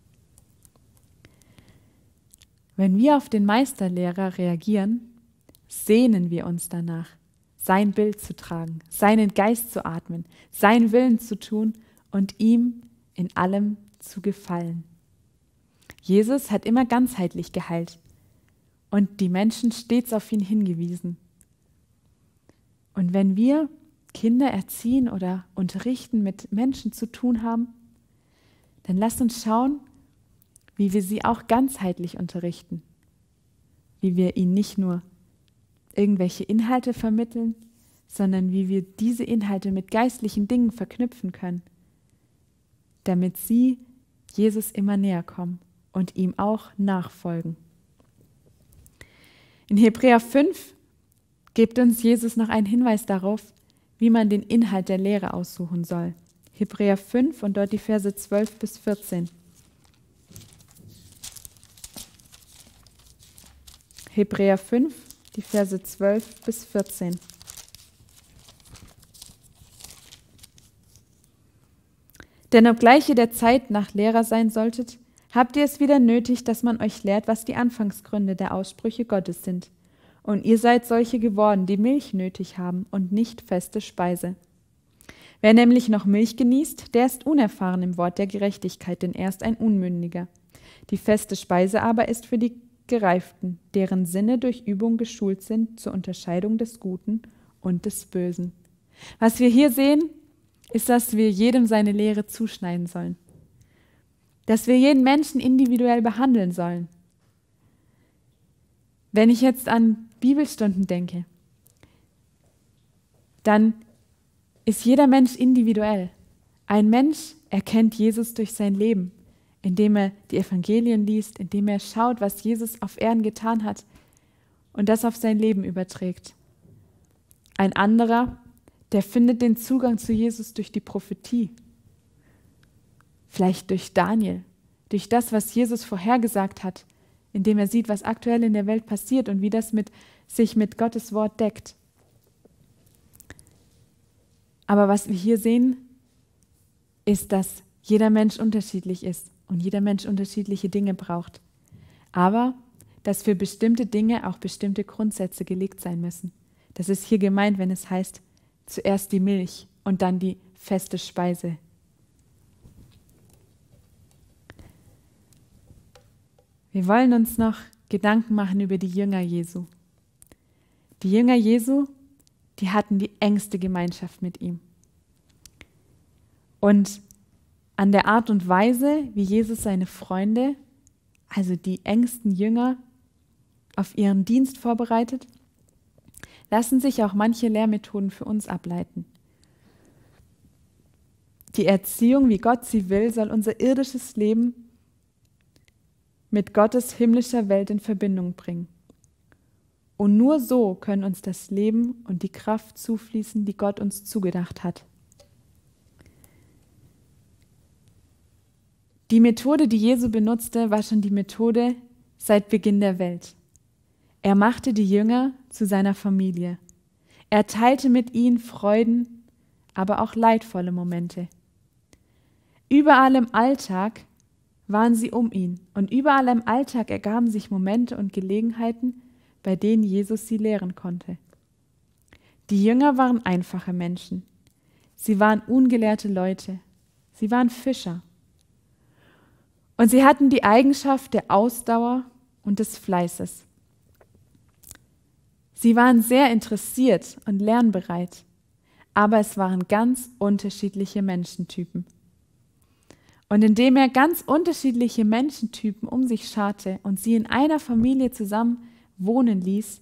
Speaker 1: Wenn wir auf den Meisterlehrer reagieren, sehnen wir uns danach, sein Bild zu tragen, seinen Geist zu atmen, seinen Willen zu tun und ihm in allem zu gefallen. Jesus hat immer ganzheitlich geheilt und die Menschen stets auf ihn hingewiesen. Und wenn wir Kinder erziehen oder unterrichten, mit Menschen zu tun haben, dann lasst uns schauen, wie wir sie auch ganzheitlich unterrichten, wie wir ihnen nicht nur irgendwelche Inhalte vermitteln, sondern wie wir diese Inhalte mit geistlichen Dingen verknüpfen können, damit sie Jesus immer näher kommen und ihm auch nachfolgen. In Hebräer 5 gibt uns Jesus noch einen Hinweis darauf, wie man den Inhalt der Lehre aussuchen soll. Hebräer 5 und dort die Verse 12 bis 14. Hebräer 5, die Verse 12 bis 14. Denn obgleich ihr der Zeit nach Lehrer sein solltet, habt ihr es wieder nötig, dass man euch lehrt, was die Anfangsgründe der Aussprüche Gottes sind Und ihr seid solche geworden, die Milch nötig haben und nicht feste Speise. Wer nämlich noch Milch genießt, der ist unerfahren im Wort der Gerechtigkeit, denn er ist ein Unmündiger. Die feste Speise aber ist für die Gereiften, deren Sinne durch Übung geschult sind zur Unterscheidung des Guten und des Bösen. Was wir hier sehen, ist, dass wir jedem seine Lehre zuschneiden sollen. Dass wir jeden Menschen individuell behandeln sollen. Wenn ich jetzt an Bibelstunden denke, dann ist jeder Mensch individuell. Ein Mensch erkennt Jesus durch sein Leben, indem er die Evangelien liest, indem er schaut, was Jesus auf Erden getan hat und das auf sein Leben überträgt. Ein anderer, der findet den Zugang zu Jesus durch die Prophetie, vielleicht durch Daniel, durch das, was Jesus vorhergesagt hat, indem er sieht, was aktuell in der Welt passiert und wie das sich mit Gottes Wort deckt. Aber was wir hier sehen, ist, dass jeder Mensch unterschiedlich ist und jeder Mensch unterschiedliche Dinge braucht. Aber dass für bestimmte Dinge auch bestimmte Grundsätze gelegt sein müssen. Das ist hier gemeint, wenn es heißt, zuerst die Milch und dann die feste Speise. Wir wollen uns noch Gedanken machen über die Jünger Jesu. Die Jünger Jesu, die hatten die engste Gemeinschaft mit ihm. Und an der Art und Weise, wie Jesus seine Freunde, also die engsten Jünger, auf ihren Dienst vorbereitet, lassen sich auch manche Lehrmethoden für uns ableiten. Die Erziehung, wie Gott sie will, soll unser irdisches Leben mit Gottes himmlischer Welt in Verbindung bringen. Und nur so können uns das Leben und die Kraft zufließen, die Gott uns zugedacht hat. Die Methode, die Jesu benutzte, war schon die Methode seit Beginn der Welt. Er machte die Jünger zu seiner Familie. Er teilte mit ihnen Freuden, aber auch leidvolle Momente. Überall im Alltag waren sie um ihn und überall im Alltag ergaben sich Momente und Gelegenheiten, bei denen Jesus sie lehren konnte. Die Jünger waren einfache Menschen. Sie waren ungelehrte Leute. Sie waren Fischer. Und sie hatten die Eigenschaft der Ausdauer und des Fleißes. Sie waren sehr interessiert und lernbereit, aber es waren ganz unterschiedliche Menschentypen. Und indem er ganz unterschiedliche Menschentypen um sich scharte und sie in einer Familie zusammen wohnen ließ,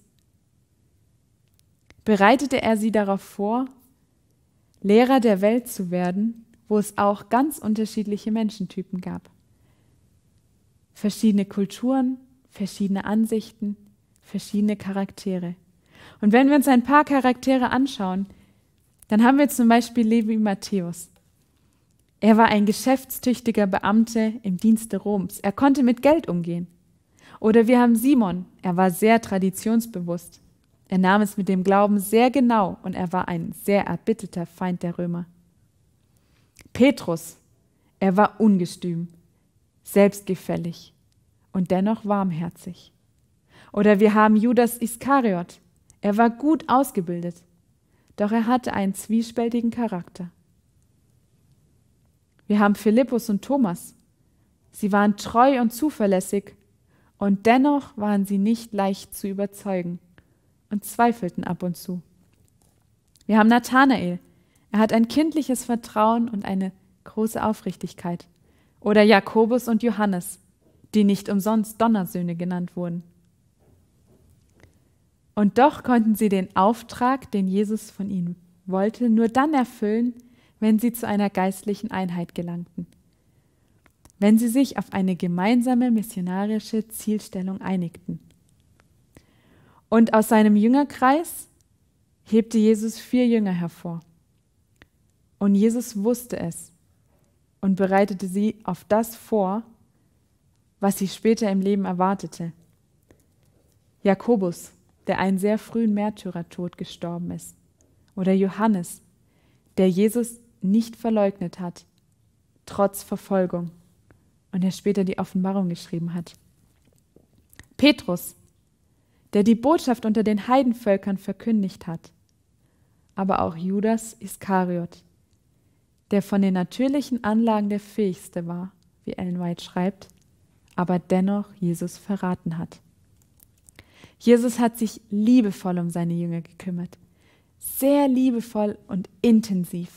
Speaker 1: bereitete er sie darauf vor, Lehrer der Welt zu werden, wo es auch ganz unterschiedliche Menschentypen gab. Verschiedene Kulturen, verschiedene Ansichten, verschiedene Charaktere. Und wenn wir uns ein paar Charaktere anschauen, dann haben wir zum Beispiel Levi Matthäus. Er war ein geschäftstüchtiger Beamter im Dienste Roms. Er konnte mit Geld umgehen. Oder wir haben Simon. Er war sehr traditionsbewusst. Er nahm es mit dem Glauben sehr genau und er war ein sehr erbitterter Feind der Römer. Petrus. Er war ungestüm, selbstgefällig und dennoch warmherzig. Oder wir haben Judas Iskariot. Er war gut ausgebildet, doch er hatte einen zwiespältigen Charakter. Wir haben Philippus und Thomas. Sie waren treu und zuverlässig und dennoch waren sie nicht leicht zu überzeugen und zweifelten ab und zu. Wir haben Nathanael. Er hat ein kindliches Vertrauen und eine große Aufrichtigkeit. Oder Jakobus und Johannes, die nicht umsonst Donnersöhne genannt wurden. Und doch konnten sie den Auftrag, den Jesus von ihnen wollte, nur dann erfüllen, wenn sie zu einer geistlichen Einheit gelangten, wenn sie sich auf eine gemeinsame missionarische Zielstellung einigten. Und aus seinem Jüngerkreis hebte Jesus 4 Jünger hervor. Und Jesus wusste es und bereitete sie auf das vor, was sie später im Leben erwartete. Jakobus, der einen sehr frühen Märtyrertod gestorben ist. Oder Johannes, der Jesus nicht verleugnet hat, trotz Verfolgung, und der später die Offenbarung geschrieben hat. Petrus, der die Botschaft unter den Heidenvölkern verkündigt hat. Aber auch Judas Iskariot, der von den natürlichen Anlagen der Fähigste war, wie Ellen White schreibt, aber dennoch Jesus verraten hat. Jesus hat sich liebevoll um seine Jünger gekümmert, sehr liebevoll und intensiv.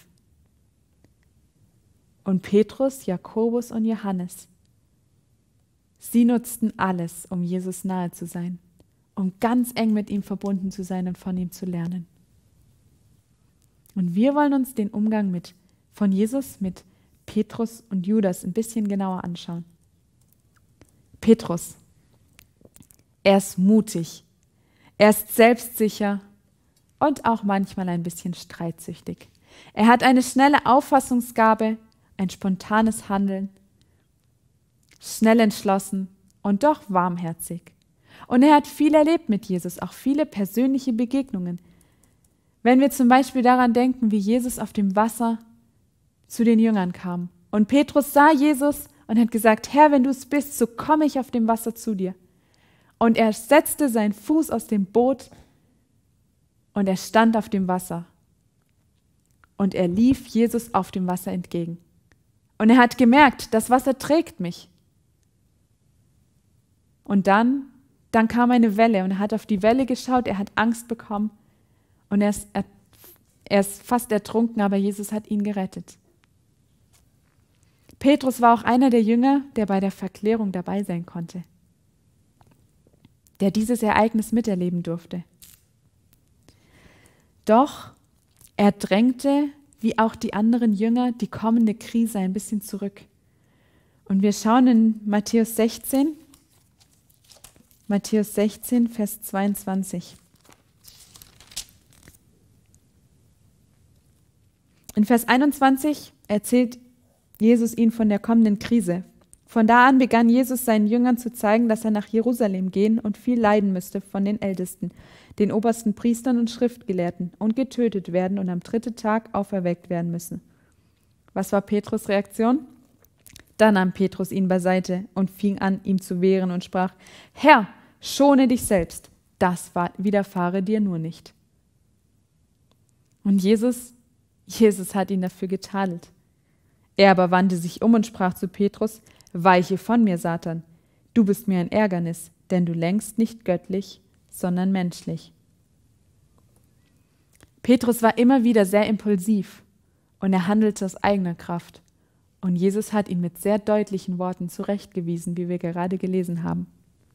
Speaker 1: Und Petrus, Jakobus und Johannes, sie nutzten alles, um Jesus nahe zu sein, um ganz eng mit ihm verbunden zu sein und von ihm zu lernen. Und wir wollen uns den Umgang von Jesus mit Petrus und Judas ein bisschen genauer anschauen. Petrus, er ist mutig, er ist selbstsicher und auch manchmal ein bisschen streitsüchtig. Er hat eine schnelle Auffassungsgabe, ein spontanes Handeln, schnell entschlossen und doch warmherzig. Und er hat viel erlebt mit Jesus, auch viele persönliche Begegnungen. Wenn wir zum Beispiel daran denken, wie Jesus auf dem Wasser zu den Jüngern kam. Und Petrus sah Jesus und hat gesagt, Herr, wenn du es bist, so komme ich auf dem Wasser zu dir. Und er setzte seinen Fuß aus dem Boot und er stand auf dem Wasser. Und er lief Jesus auf dem Wasser entgegen. Und er hat gemerkt, das Wasser trägt mich. Und dann kam eine Welle und er hat auf die Welle geschaut, er hat Angst bekommen und er ist fast ertrunken, aber Jesus hat ihn gerettet. Petrus war auch einer der Jünger, der bei der Verklärung dabei sein konnte, der dieses Ereignis miterleben durfte. Doch er drängte, wie auch die anderen Jünger, die kommende Krise ein bisschen zurück. Und wir schauen in Matthäus 16, Vers 22. In Vers 21 erzählt Jesus ihnen von der kommenden Krise. Von da an begann Jesus seinen Jüngern zu zeigen, dass er nach Jerusalem gehen und viel leiden müsste von den Ältesten, den obersten Priestern und Schriftgelehrten und getötet werden und am 3. Tag auferweckt werden müssen. Was war Petrus' Reaktion? Da nahm Petrus ihn beiseite und fing an, ihm zu wehren und sprach, Herr, schone dich selbst, das widerfahre dir nur nicht. Und Jesus hat ihn dafür getadelt. Er aber wandte sich um und sprach zu Petrus, weiche von mir, Satan, du bist mir ein Ärgernis, denn du lenkst nicht göttlich, sondern menschlich. Petrus war immer wieder sehr impulsiv und er handelte aus eigener Kraft. Und Jesus hat ihn mit sehr deutlichen Worten zurechtgewiesen, wie wir gerade gelesen haben.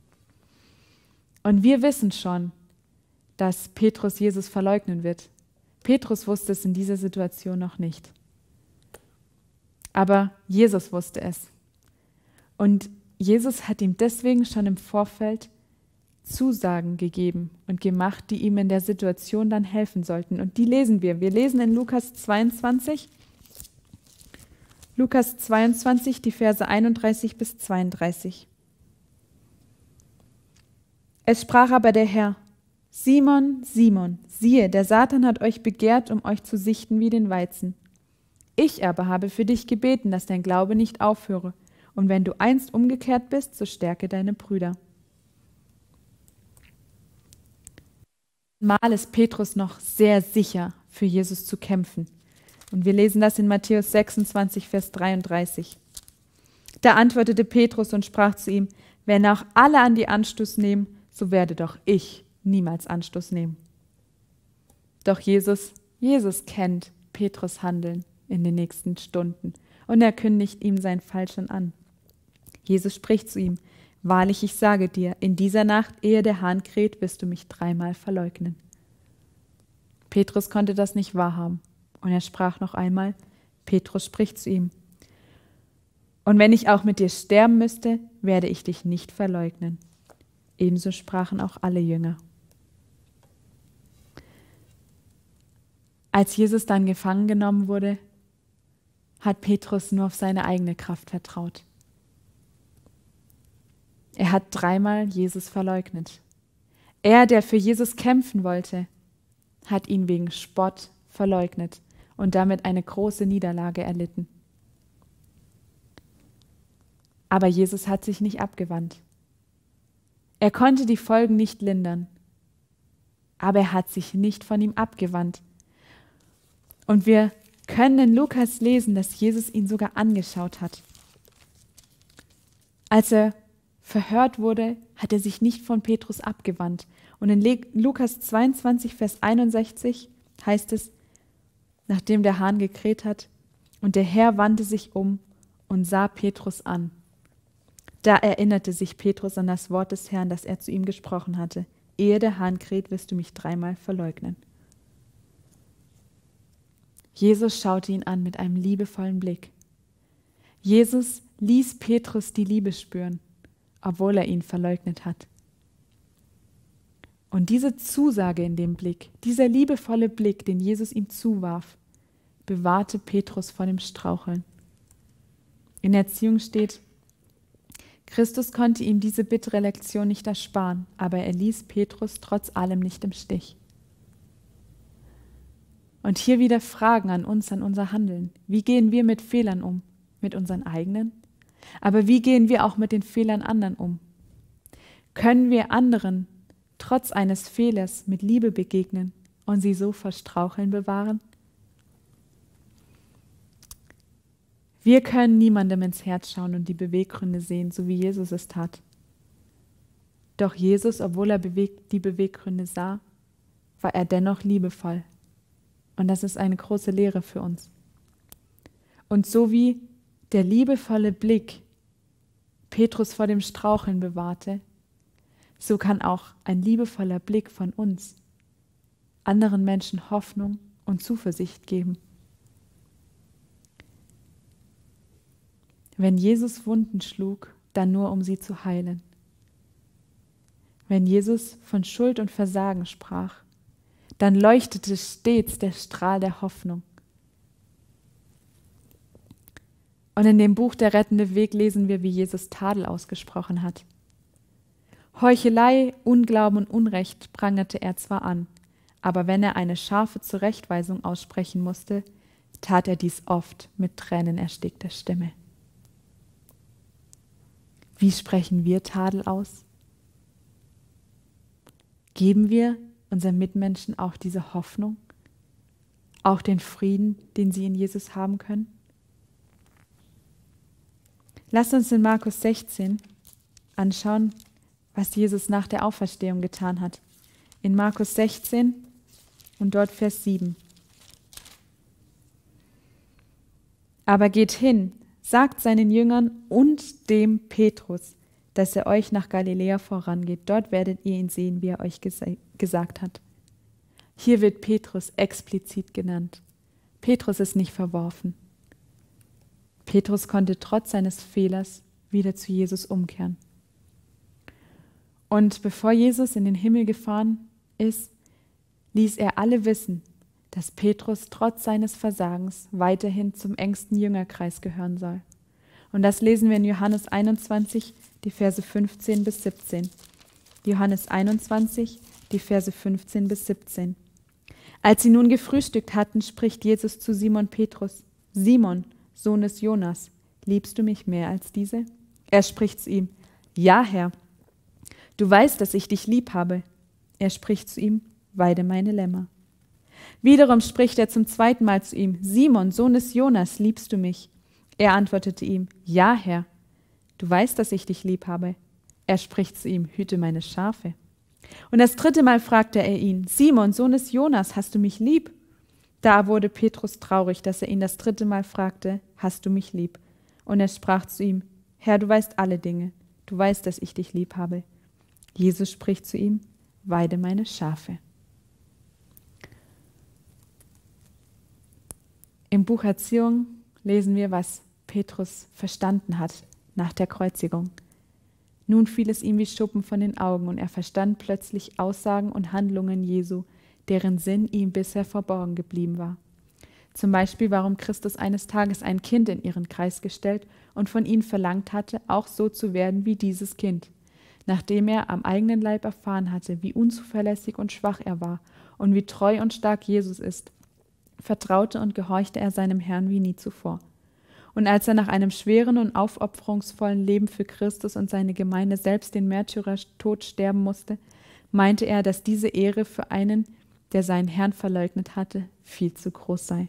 Speaker 1: Und wir wissen schon, dass Petrus Jesus verleugnen wird. Petrus wusste es in dieser Situation noch nicht. Aber Jesus wusste es. Und Jesus hat ihm deswegen schon im Vorfeld Zusagen gegeben und gemacht, die ihm in der Situation dann helfen sollten. Und die lesen wir. Wir lesen in Lukas 22, die Verse 31 bis 32. Es sprach aber der Herr, Simon, Simon, siehe, der Satan hat euch begehrt, um euch zu sichten wie den Weizen. Ich aber habe für dich gebeten, dass dein Glaube nicht aufhöre. Und wenn du einst umgekehrt bist, so stärke deine Brüder. Mal ist Petrus noch sehr sicher, für Jesus zu kämpfen. Und wir lesen das in Matthäus 26, Vers 33. Da antwortete Petrus und sprach zu ihm, wenn auch alle an dir Anstoß nehmen, so werde doch ich niemals Anstoß nehmen. Doch Jesus kennt Petrus' Handeln in den nächsten Stunden und er kündigt ihm sein Fall schon an. Jesus spricht zu ihm, wahrlich, ich sage dir, in dieser Nacht, ehe der Hahn kräht, wirst du mich 3-mal verleugnen. Petrus konnte das nicht wahrhaben und er sprach noch einmal, Petrus spricht zu ihm, und wenn ich auch mit dir sterben müsste, werde ich dich nicht verleugnen. Ebenso sprachen auch alle Jünger. Als Jesus dann gefangen genommen wurde, hat Petrus nur auf seine eigene Kraft vertraut. Er hat 3-mal Jesus verleugnet. Er, der für Jesus kämpfen wollte, hat ihn wegen Spott verleugnet und damit eine große Niederlage erlitten. Aber Jesus hat sich nicht abgewandt. Er konnte die Folgen nicht lindern, aber er hat sich nicht von ihm abgewandt. Und wir können in Lukas lesen, dass Jesus ihn sogar angeschaut hat. Als er verhört wurde, hat er sich nicht von Petrus abgewandt. Und in Lukas 22, Vers 61 heißt es, nachdem der Hahn gekräht hat, und der Herr wandte sich um und sah Petrus an. Da erinnerte sich Petrus an das Wort des Herrn, das er zu ihm gesprochen hatte. Ehe der Hahn kräht, wirst du mich 3-mal verleugnen. Jesus schaute ihn an mit einem liebevollen Blick. Jesus ließ Petrus die Liebe spüren, obwohl er ihn verleugnet hat. Und diese Zusage in dem Blick, dieser liebevolle Blick, den Jesus ihm zuwarf, bewahrte Petrus vor dem Straucheln. In der Erziehung steht, Christus konnte ihm diese bittere Lektion nicht ersparen, aber er ließ Petrus trotz allem nicht im Stich. Und hier wieder Fragen an uns, an unser Handeln. Wie gehen wir mit Fehlern um? Mit unseren eigenen? Aber wie gehen wir auch mit den Fehlern anderen um? Können wir anderen trotz eines Fehlers mit Liebe begegnen und sie so vor Straucheln bewahren? Wir können niemandem ins Herz schauen und die Beweggründe sehen, so wie Jesus es tat. Doch Jesus, obwohl er die Beweggründe sah, war er dennoch liebevoll. Und das ist eine große Lehre für uns. Und so wie der liebevolle Blick Petrus vor dem Straucheln bewahrte, so kann auch ein liebevoller Blick von uns anderen Menschen Hoffnung und Zuversicht geben. Wenn Jesus Wunden schlug, dann nur, um sie zu heilen. Wenn Jesus von Schuld und Versagen sprach, dann leuchtete stets der Strahl der Hoffnung. Und in dem Buch Der rettende Weg lesen wir, wie Jesus Tadel ausgesprochen hat. Heuchelei, Unglauben und Unrecht prangerte er zwar an, aber wenn er eine scharfe Zurechtweisung aussprechen musste, tat er dies oft mit tränenerstickter Stimme. Wie sprechen wir Tadel aus? Geben wir unseren Mitmenschen auch diese Hoffnung, auch den Frieden, den sie in Jesus haben können? Lasst uns in Markus 16 anschauen, was Jesus nach der Auferstehung getan hat. In Markus 16 und dort Vers 7. Aber geht hin, sagt seinen Jüngern und dem Petrus, dass er euch nach Galiläa vorangeht. Dort werdet ihr ihn sehen, wie er euch gesagt hat. Hier wird Petrus explizit genannt. Petrus ist nicht verworfen. Petrus konnte trotz seines Fehlers wieder zu Jesus umkehren. Und bevor Jesus in den Himmel gefahren ist, ließ er alle wissen, dass Petrus trotz seines Versagens weiterhin zum engsten Jüngerkreis gehören soll. Und das lesen wir in Johannes 21, die Verse 15 bis 17. Johannes 21, die Verse 15 bis 17. Als sie nun gefrühstückt hatten, spricht Jesus zu Simon Petrus: Simon, Sohn des Jonas, liebst du mich mehr als diese? Er spricht zu ihm: Ja, Herr, du weißt, dass ich dich lieb habe. Er spricht zu ihm: Weide meine Lämmer. Wiederum spricht er zum zweiten Mal zu ihm: Simon, Sohn des Jonas, liebst du mich? Er antwortete ihm: Ja, Herr, du weißt, dass ich dich lieb habe. Er spricht zu ihm: Hüte meine Schafe. Und das dritte Mal fragte er ihn: Simon, Sohn des Jonas, hast du mich lieb? Da wurde Petrus traurig, dass er ihn das dritte Mal fragte: Hast du mich lieb? Und er sprach zu ihm: Herr, du weißt alle Dinge. Du weißt, dass ich dich lieb habe. Jesus spricht zu ihm: Weide meine Schafe. Im Buch Erziehung lesen wir, was Petrus verstanden hat nach der Kreuzigung. Nun fiel es ihm wie Schuppen von den Augen und er verstand plötzlich Aussagen und Handlungen Jesu, deren Sinn ihm bisher verborgen geblieben war. Zum Beispiel, warum Christus eines Tages ein Kind in ihren Kreis gestellt und von ihnen verlangt hatte, auch so zu werden wie dieses Kind, nachdem er am eigenen Leib erfahren hatte, wie unzuverlässig und schwach er war und wie treu und stark Jesus ist, vertraute und gehorchte er seinem Herrn wie nie zuvor. Und als er nach einem schweren und aufopferungsvollen Leben für Christus und seine Gemeinde selbst den Märtyrertod sterben musste, meinte er, dass diese Ehre für einen, der seinen Herrn verleugnet hatte, viel zu groß sei.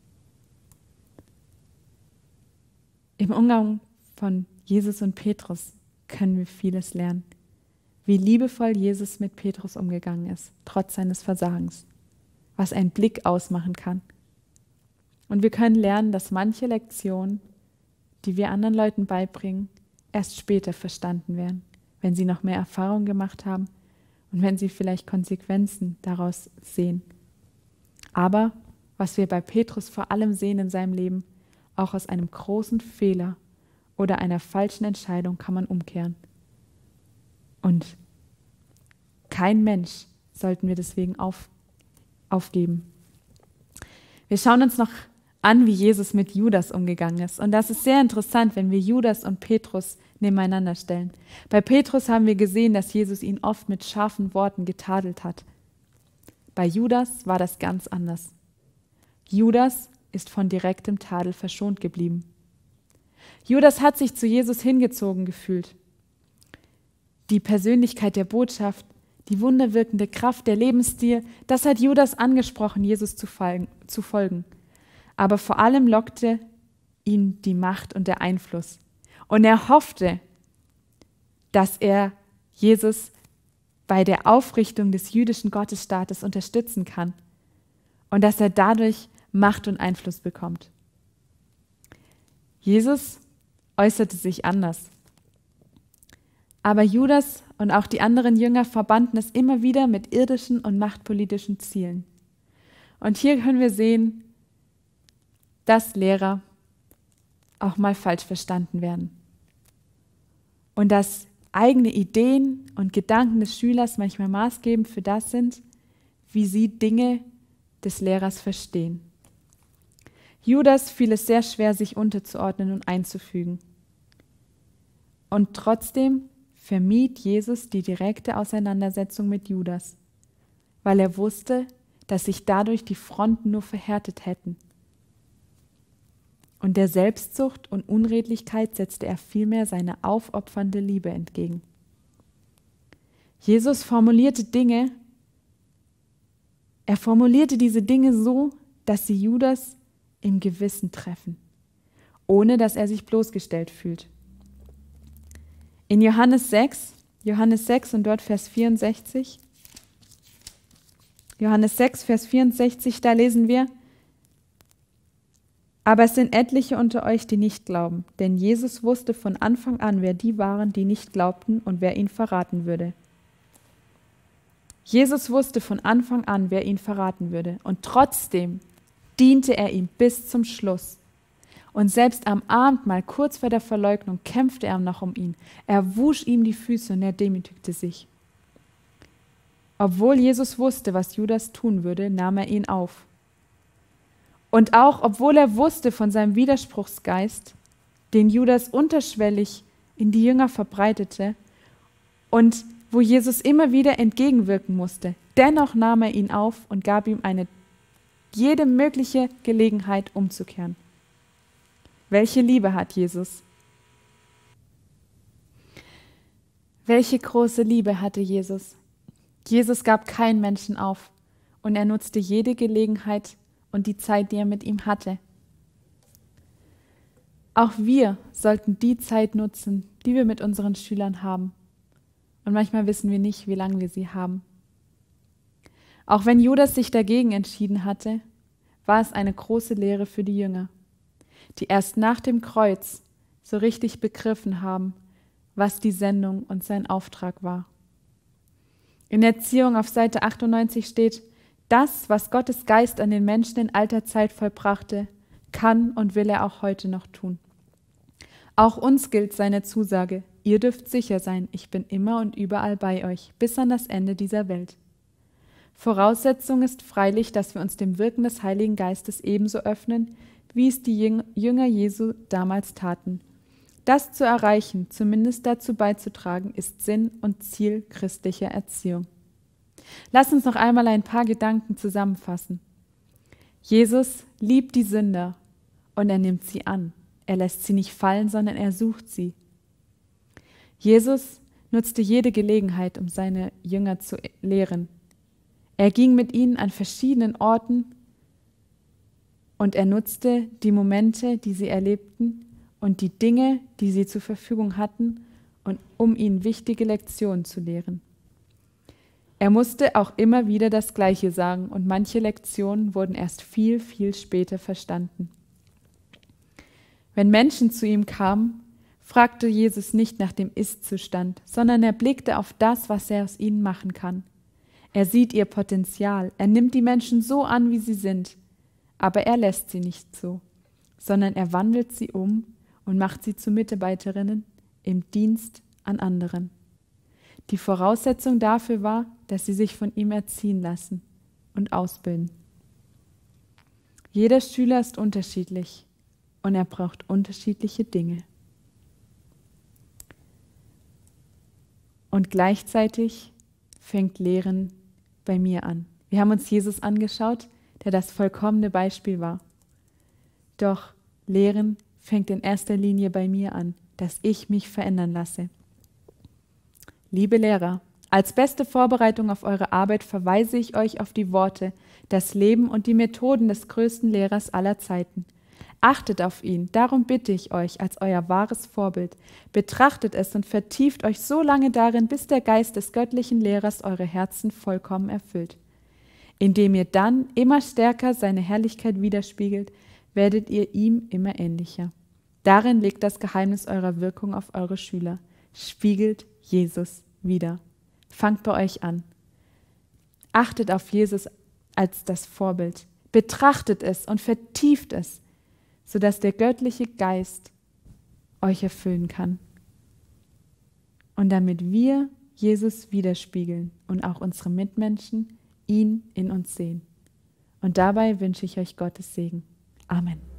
Speaker 1: Im Umgang von Jesus und Petrus können wir vieles lernen. Wie liebevoll Jesus mit Petrus umgegangen ist, trotz seines Versagens. Was ein Blick ausmachen kann. Und wir können lernen, dass manche Lektionen, die wir anderen Leuten beibringen, erst später verstanden werden, wenn sie noch mehr Erfahrung gemacht haben und wenn sie vielleicht Konsequenzen daraus sehen. Aber was wir bei Petrus vor allem sehen in seinem Leben, auch aus einem großen Fehler oder einer falschen Entscheidung kann man umkehren. Und kein Mensch sollten wir deswegen aufgeben. Wir schauen uns noch an, wie Jesus mit Judas umgegangen ist. Und das ist sehr interessant, wenn wir Judas und Petrus nebeneinander stellen. Bei Petrus haben wir gesehen, dass Jesus ihn oft mit scharfen Worten getadelt hat. Bei Judas war das ganz anders. Judas ist von direktem Tadel verschont geblieben. Judas hat sich zu Jesus hingezogen gefühlt. Die Persönlichkeit der Botschaft, die wunderwirkende Kraft, der Lebensstil, das hat Judas angesprochen, Jesus zu folgen. Aber vor allem lockte ihn die Macht und der Einfluss. Und er hoffte, dass er Jesus bei der Aufrichtung des jüdischen Gottesstaates unterstützen kann und dass er dadurch Macht und Einfluss bekommt. Jesus äußerte sich anders. Aber Judas und auch die anderen Jünger verbanden es immer wieder mit irdischen und machtpolitischen Zielen. Und hier können wir sehen, dass Lehrer auch mal falsch verstanden werden. Und dass eigene Ideen und Gedanken des Schülers manchmal maßgebend für das sind, wie sie Dinge des Lehrers verstehen. Judas fiel es sehr schwer, sich unterzuordnen und einzufügen. Und trotzdem vermied Jesus die direkte Auseinandersetzung mit Judas, weil er wusste, dass sich dadurch die Fronten nur verhärtet hätten. Und der Selbstsucht und Unredlichkeit setzte er vielmehr seine aufopfernde Liebe entgegen. Jesus formulierte diese Dinge so, dass sie Judas im Gewissen treffen, ohne dass er sich bloßgestellt fühlt. In Johannes 6 und dort Vers 64, Johannes 6, Vers 64, da lesen wir: Aber es sind etliche unter euch, die nicht glauben, denn Jesus wusste von Anfang an, wer die waren, die nicht glaubten und wer ihn verraten würde. Jesus wusste von Anfang an, wer ihn verraten würde, und trotzdem diente er ihm bis zum Schluss. Und selbst am Abendmahl, kurz vor der Verleugnung, kämpfte er noch um ihn. Er wusch ihm die Füße und er demütigte sich. Obwohl Jesus wusste, was Judas tun würde, nahm er ihn auf. Und auch, obwohl er wusste von seinem Widerspruchsgeist, den Judas unterschwellig in die Jünger verbreitete und wo Jesus immer wieder entgegenwirken musste, dennoch nahm er ihn auf und gab ihm jede mögliche Gelegenheit umzukehren. Welche Liebe hat Jesus? Welche große Liebe hatte Jesus? Jesus gab keinen Menschen auf und er nutzte jede Gelegenheit und die Zeit, die er mit ihm hatte. Auch wir sollten die Zeit nutzen, die wir mit unseren Schülern haben. Und manchmal wissen wir nicht, wie lange wir sie haben. Auch wenn Judas sich dagegen entschieden hatte, war es eine große Lehre für die Jünger, die erst nach dem Kreuz so richtig begriffen haben, was die Sendung und sein Auftrag war. In Erziehung auf Seite 98 steht: Das, was Gottes Geist an den Menschen in alter Zeit vollbrachte, kann und will er auch heute noch tun. Auch uns gilt seine Zusage: Ihr dürft sicher sein, ich bin immer und überall bei euch, bis an das Ende dieser Welt. Voraussetzung ist freilich, dass wir uns dem Wirken des Heiligen Geistes ebenso öffnen, wie es die Jünger Jesu damals taten. Das zu erreichen, zumindest dazu beizutragen, ist Sinn und Ziel christlicher Erziehung. Lass uns noch einmal ein paar Gedanken zusammenfassen. Jesus liebt die Sünder und er nimmt sie an. Er lässt sie nicht fallen, sondern er sucht sie. Jesus nutzte jede Gelegenheit, um seine Jünger zu lehren. Er ging mit ihnen an verschiedenen Orten und er nutzte die Momente, die sie erlebten und die Dinge, die sie zur Verfügung hatten, um ihnen wichtige Lektionen zu lehren. Er musste auch immer wieder das Gleiche sagen und manche Lektionen wurden erst viel, viel später verstanden. Wenn Menschen zu ihm kamen, fragte Jesus nicht nach dem Ist-Zustand, sondern er blickte auf das, was er aus ihnen machen kann. Er sieht ihr Potenzial, er nimmt die Menschen so an, wie sie sind, aber er lässt sie nicht so, sondern er wandelt sie um und macht sie zu Mitarbeiterinnen im Dienst an anderen. Die Voraussetzung dafür war, dass sie sich von ihm erziehen lassen und ausbilden. Jeder Schüler ist unterschiedlich und er braucht unterschiedliche Dinge. Und gleichzeitig fängt Lehren bei mir an. Wir haben uns Jesus angeschaut, der das vollkommene Beispiel war. Doch Lehren fängt in erster Linie bei mir an, dass ich mich verändern lasse. Liebe Lehrer, als beste Vorbereitung auf eure Arbeit verweise ich euch auf die Worte, das Leben und die Methoden des größten Lehrers aller Zeiten. Achtet auf ihn, darum bitte ich euch als euer wahres Vorbild. Betrachtet es und vertieft euch so lange darin, bis der Geist des göttlichen Lehrers eure Herzen vollkommen erfüllt. Indem ihr dann immer stärker seine Herrlichkeit widerspiegelt, werdet ihr ihm immer ähnlicher. Darin liegt das Geheimnis eurer Wirkung auf eure Schüler. Spiegelt Jesus wider. Fangt bei euch an. Achtet auf Jesus als das Vorbild. Betrachtet es und vertieft es, sodass der göttliche Geist euch erfüllen kann. Und damit wir Jesus widerspiegeln und auch unsere Mitmenschen ihn in uns sehen. Und dabei wünsche ich euch Gottes Segen. Amen.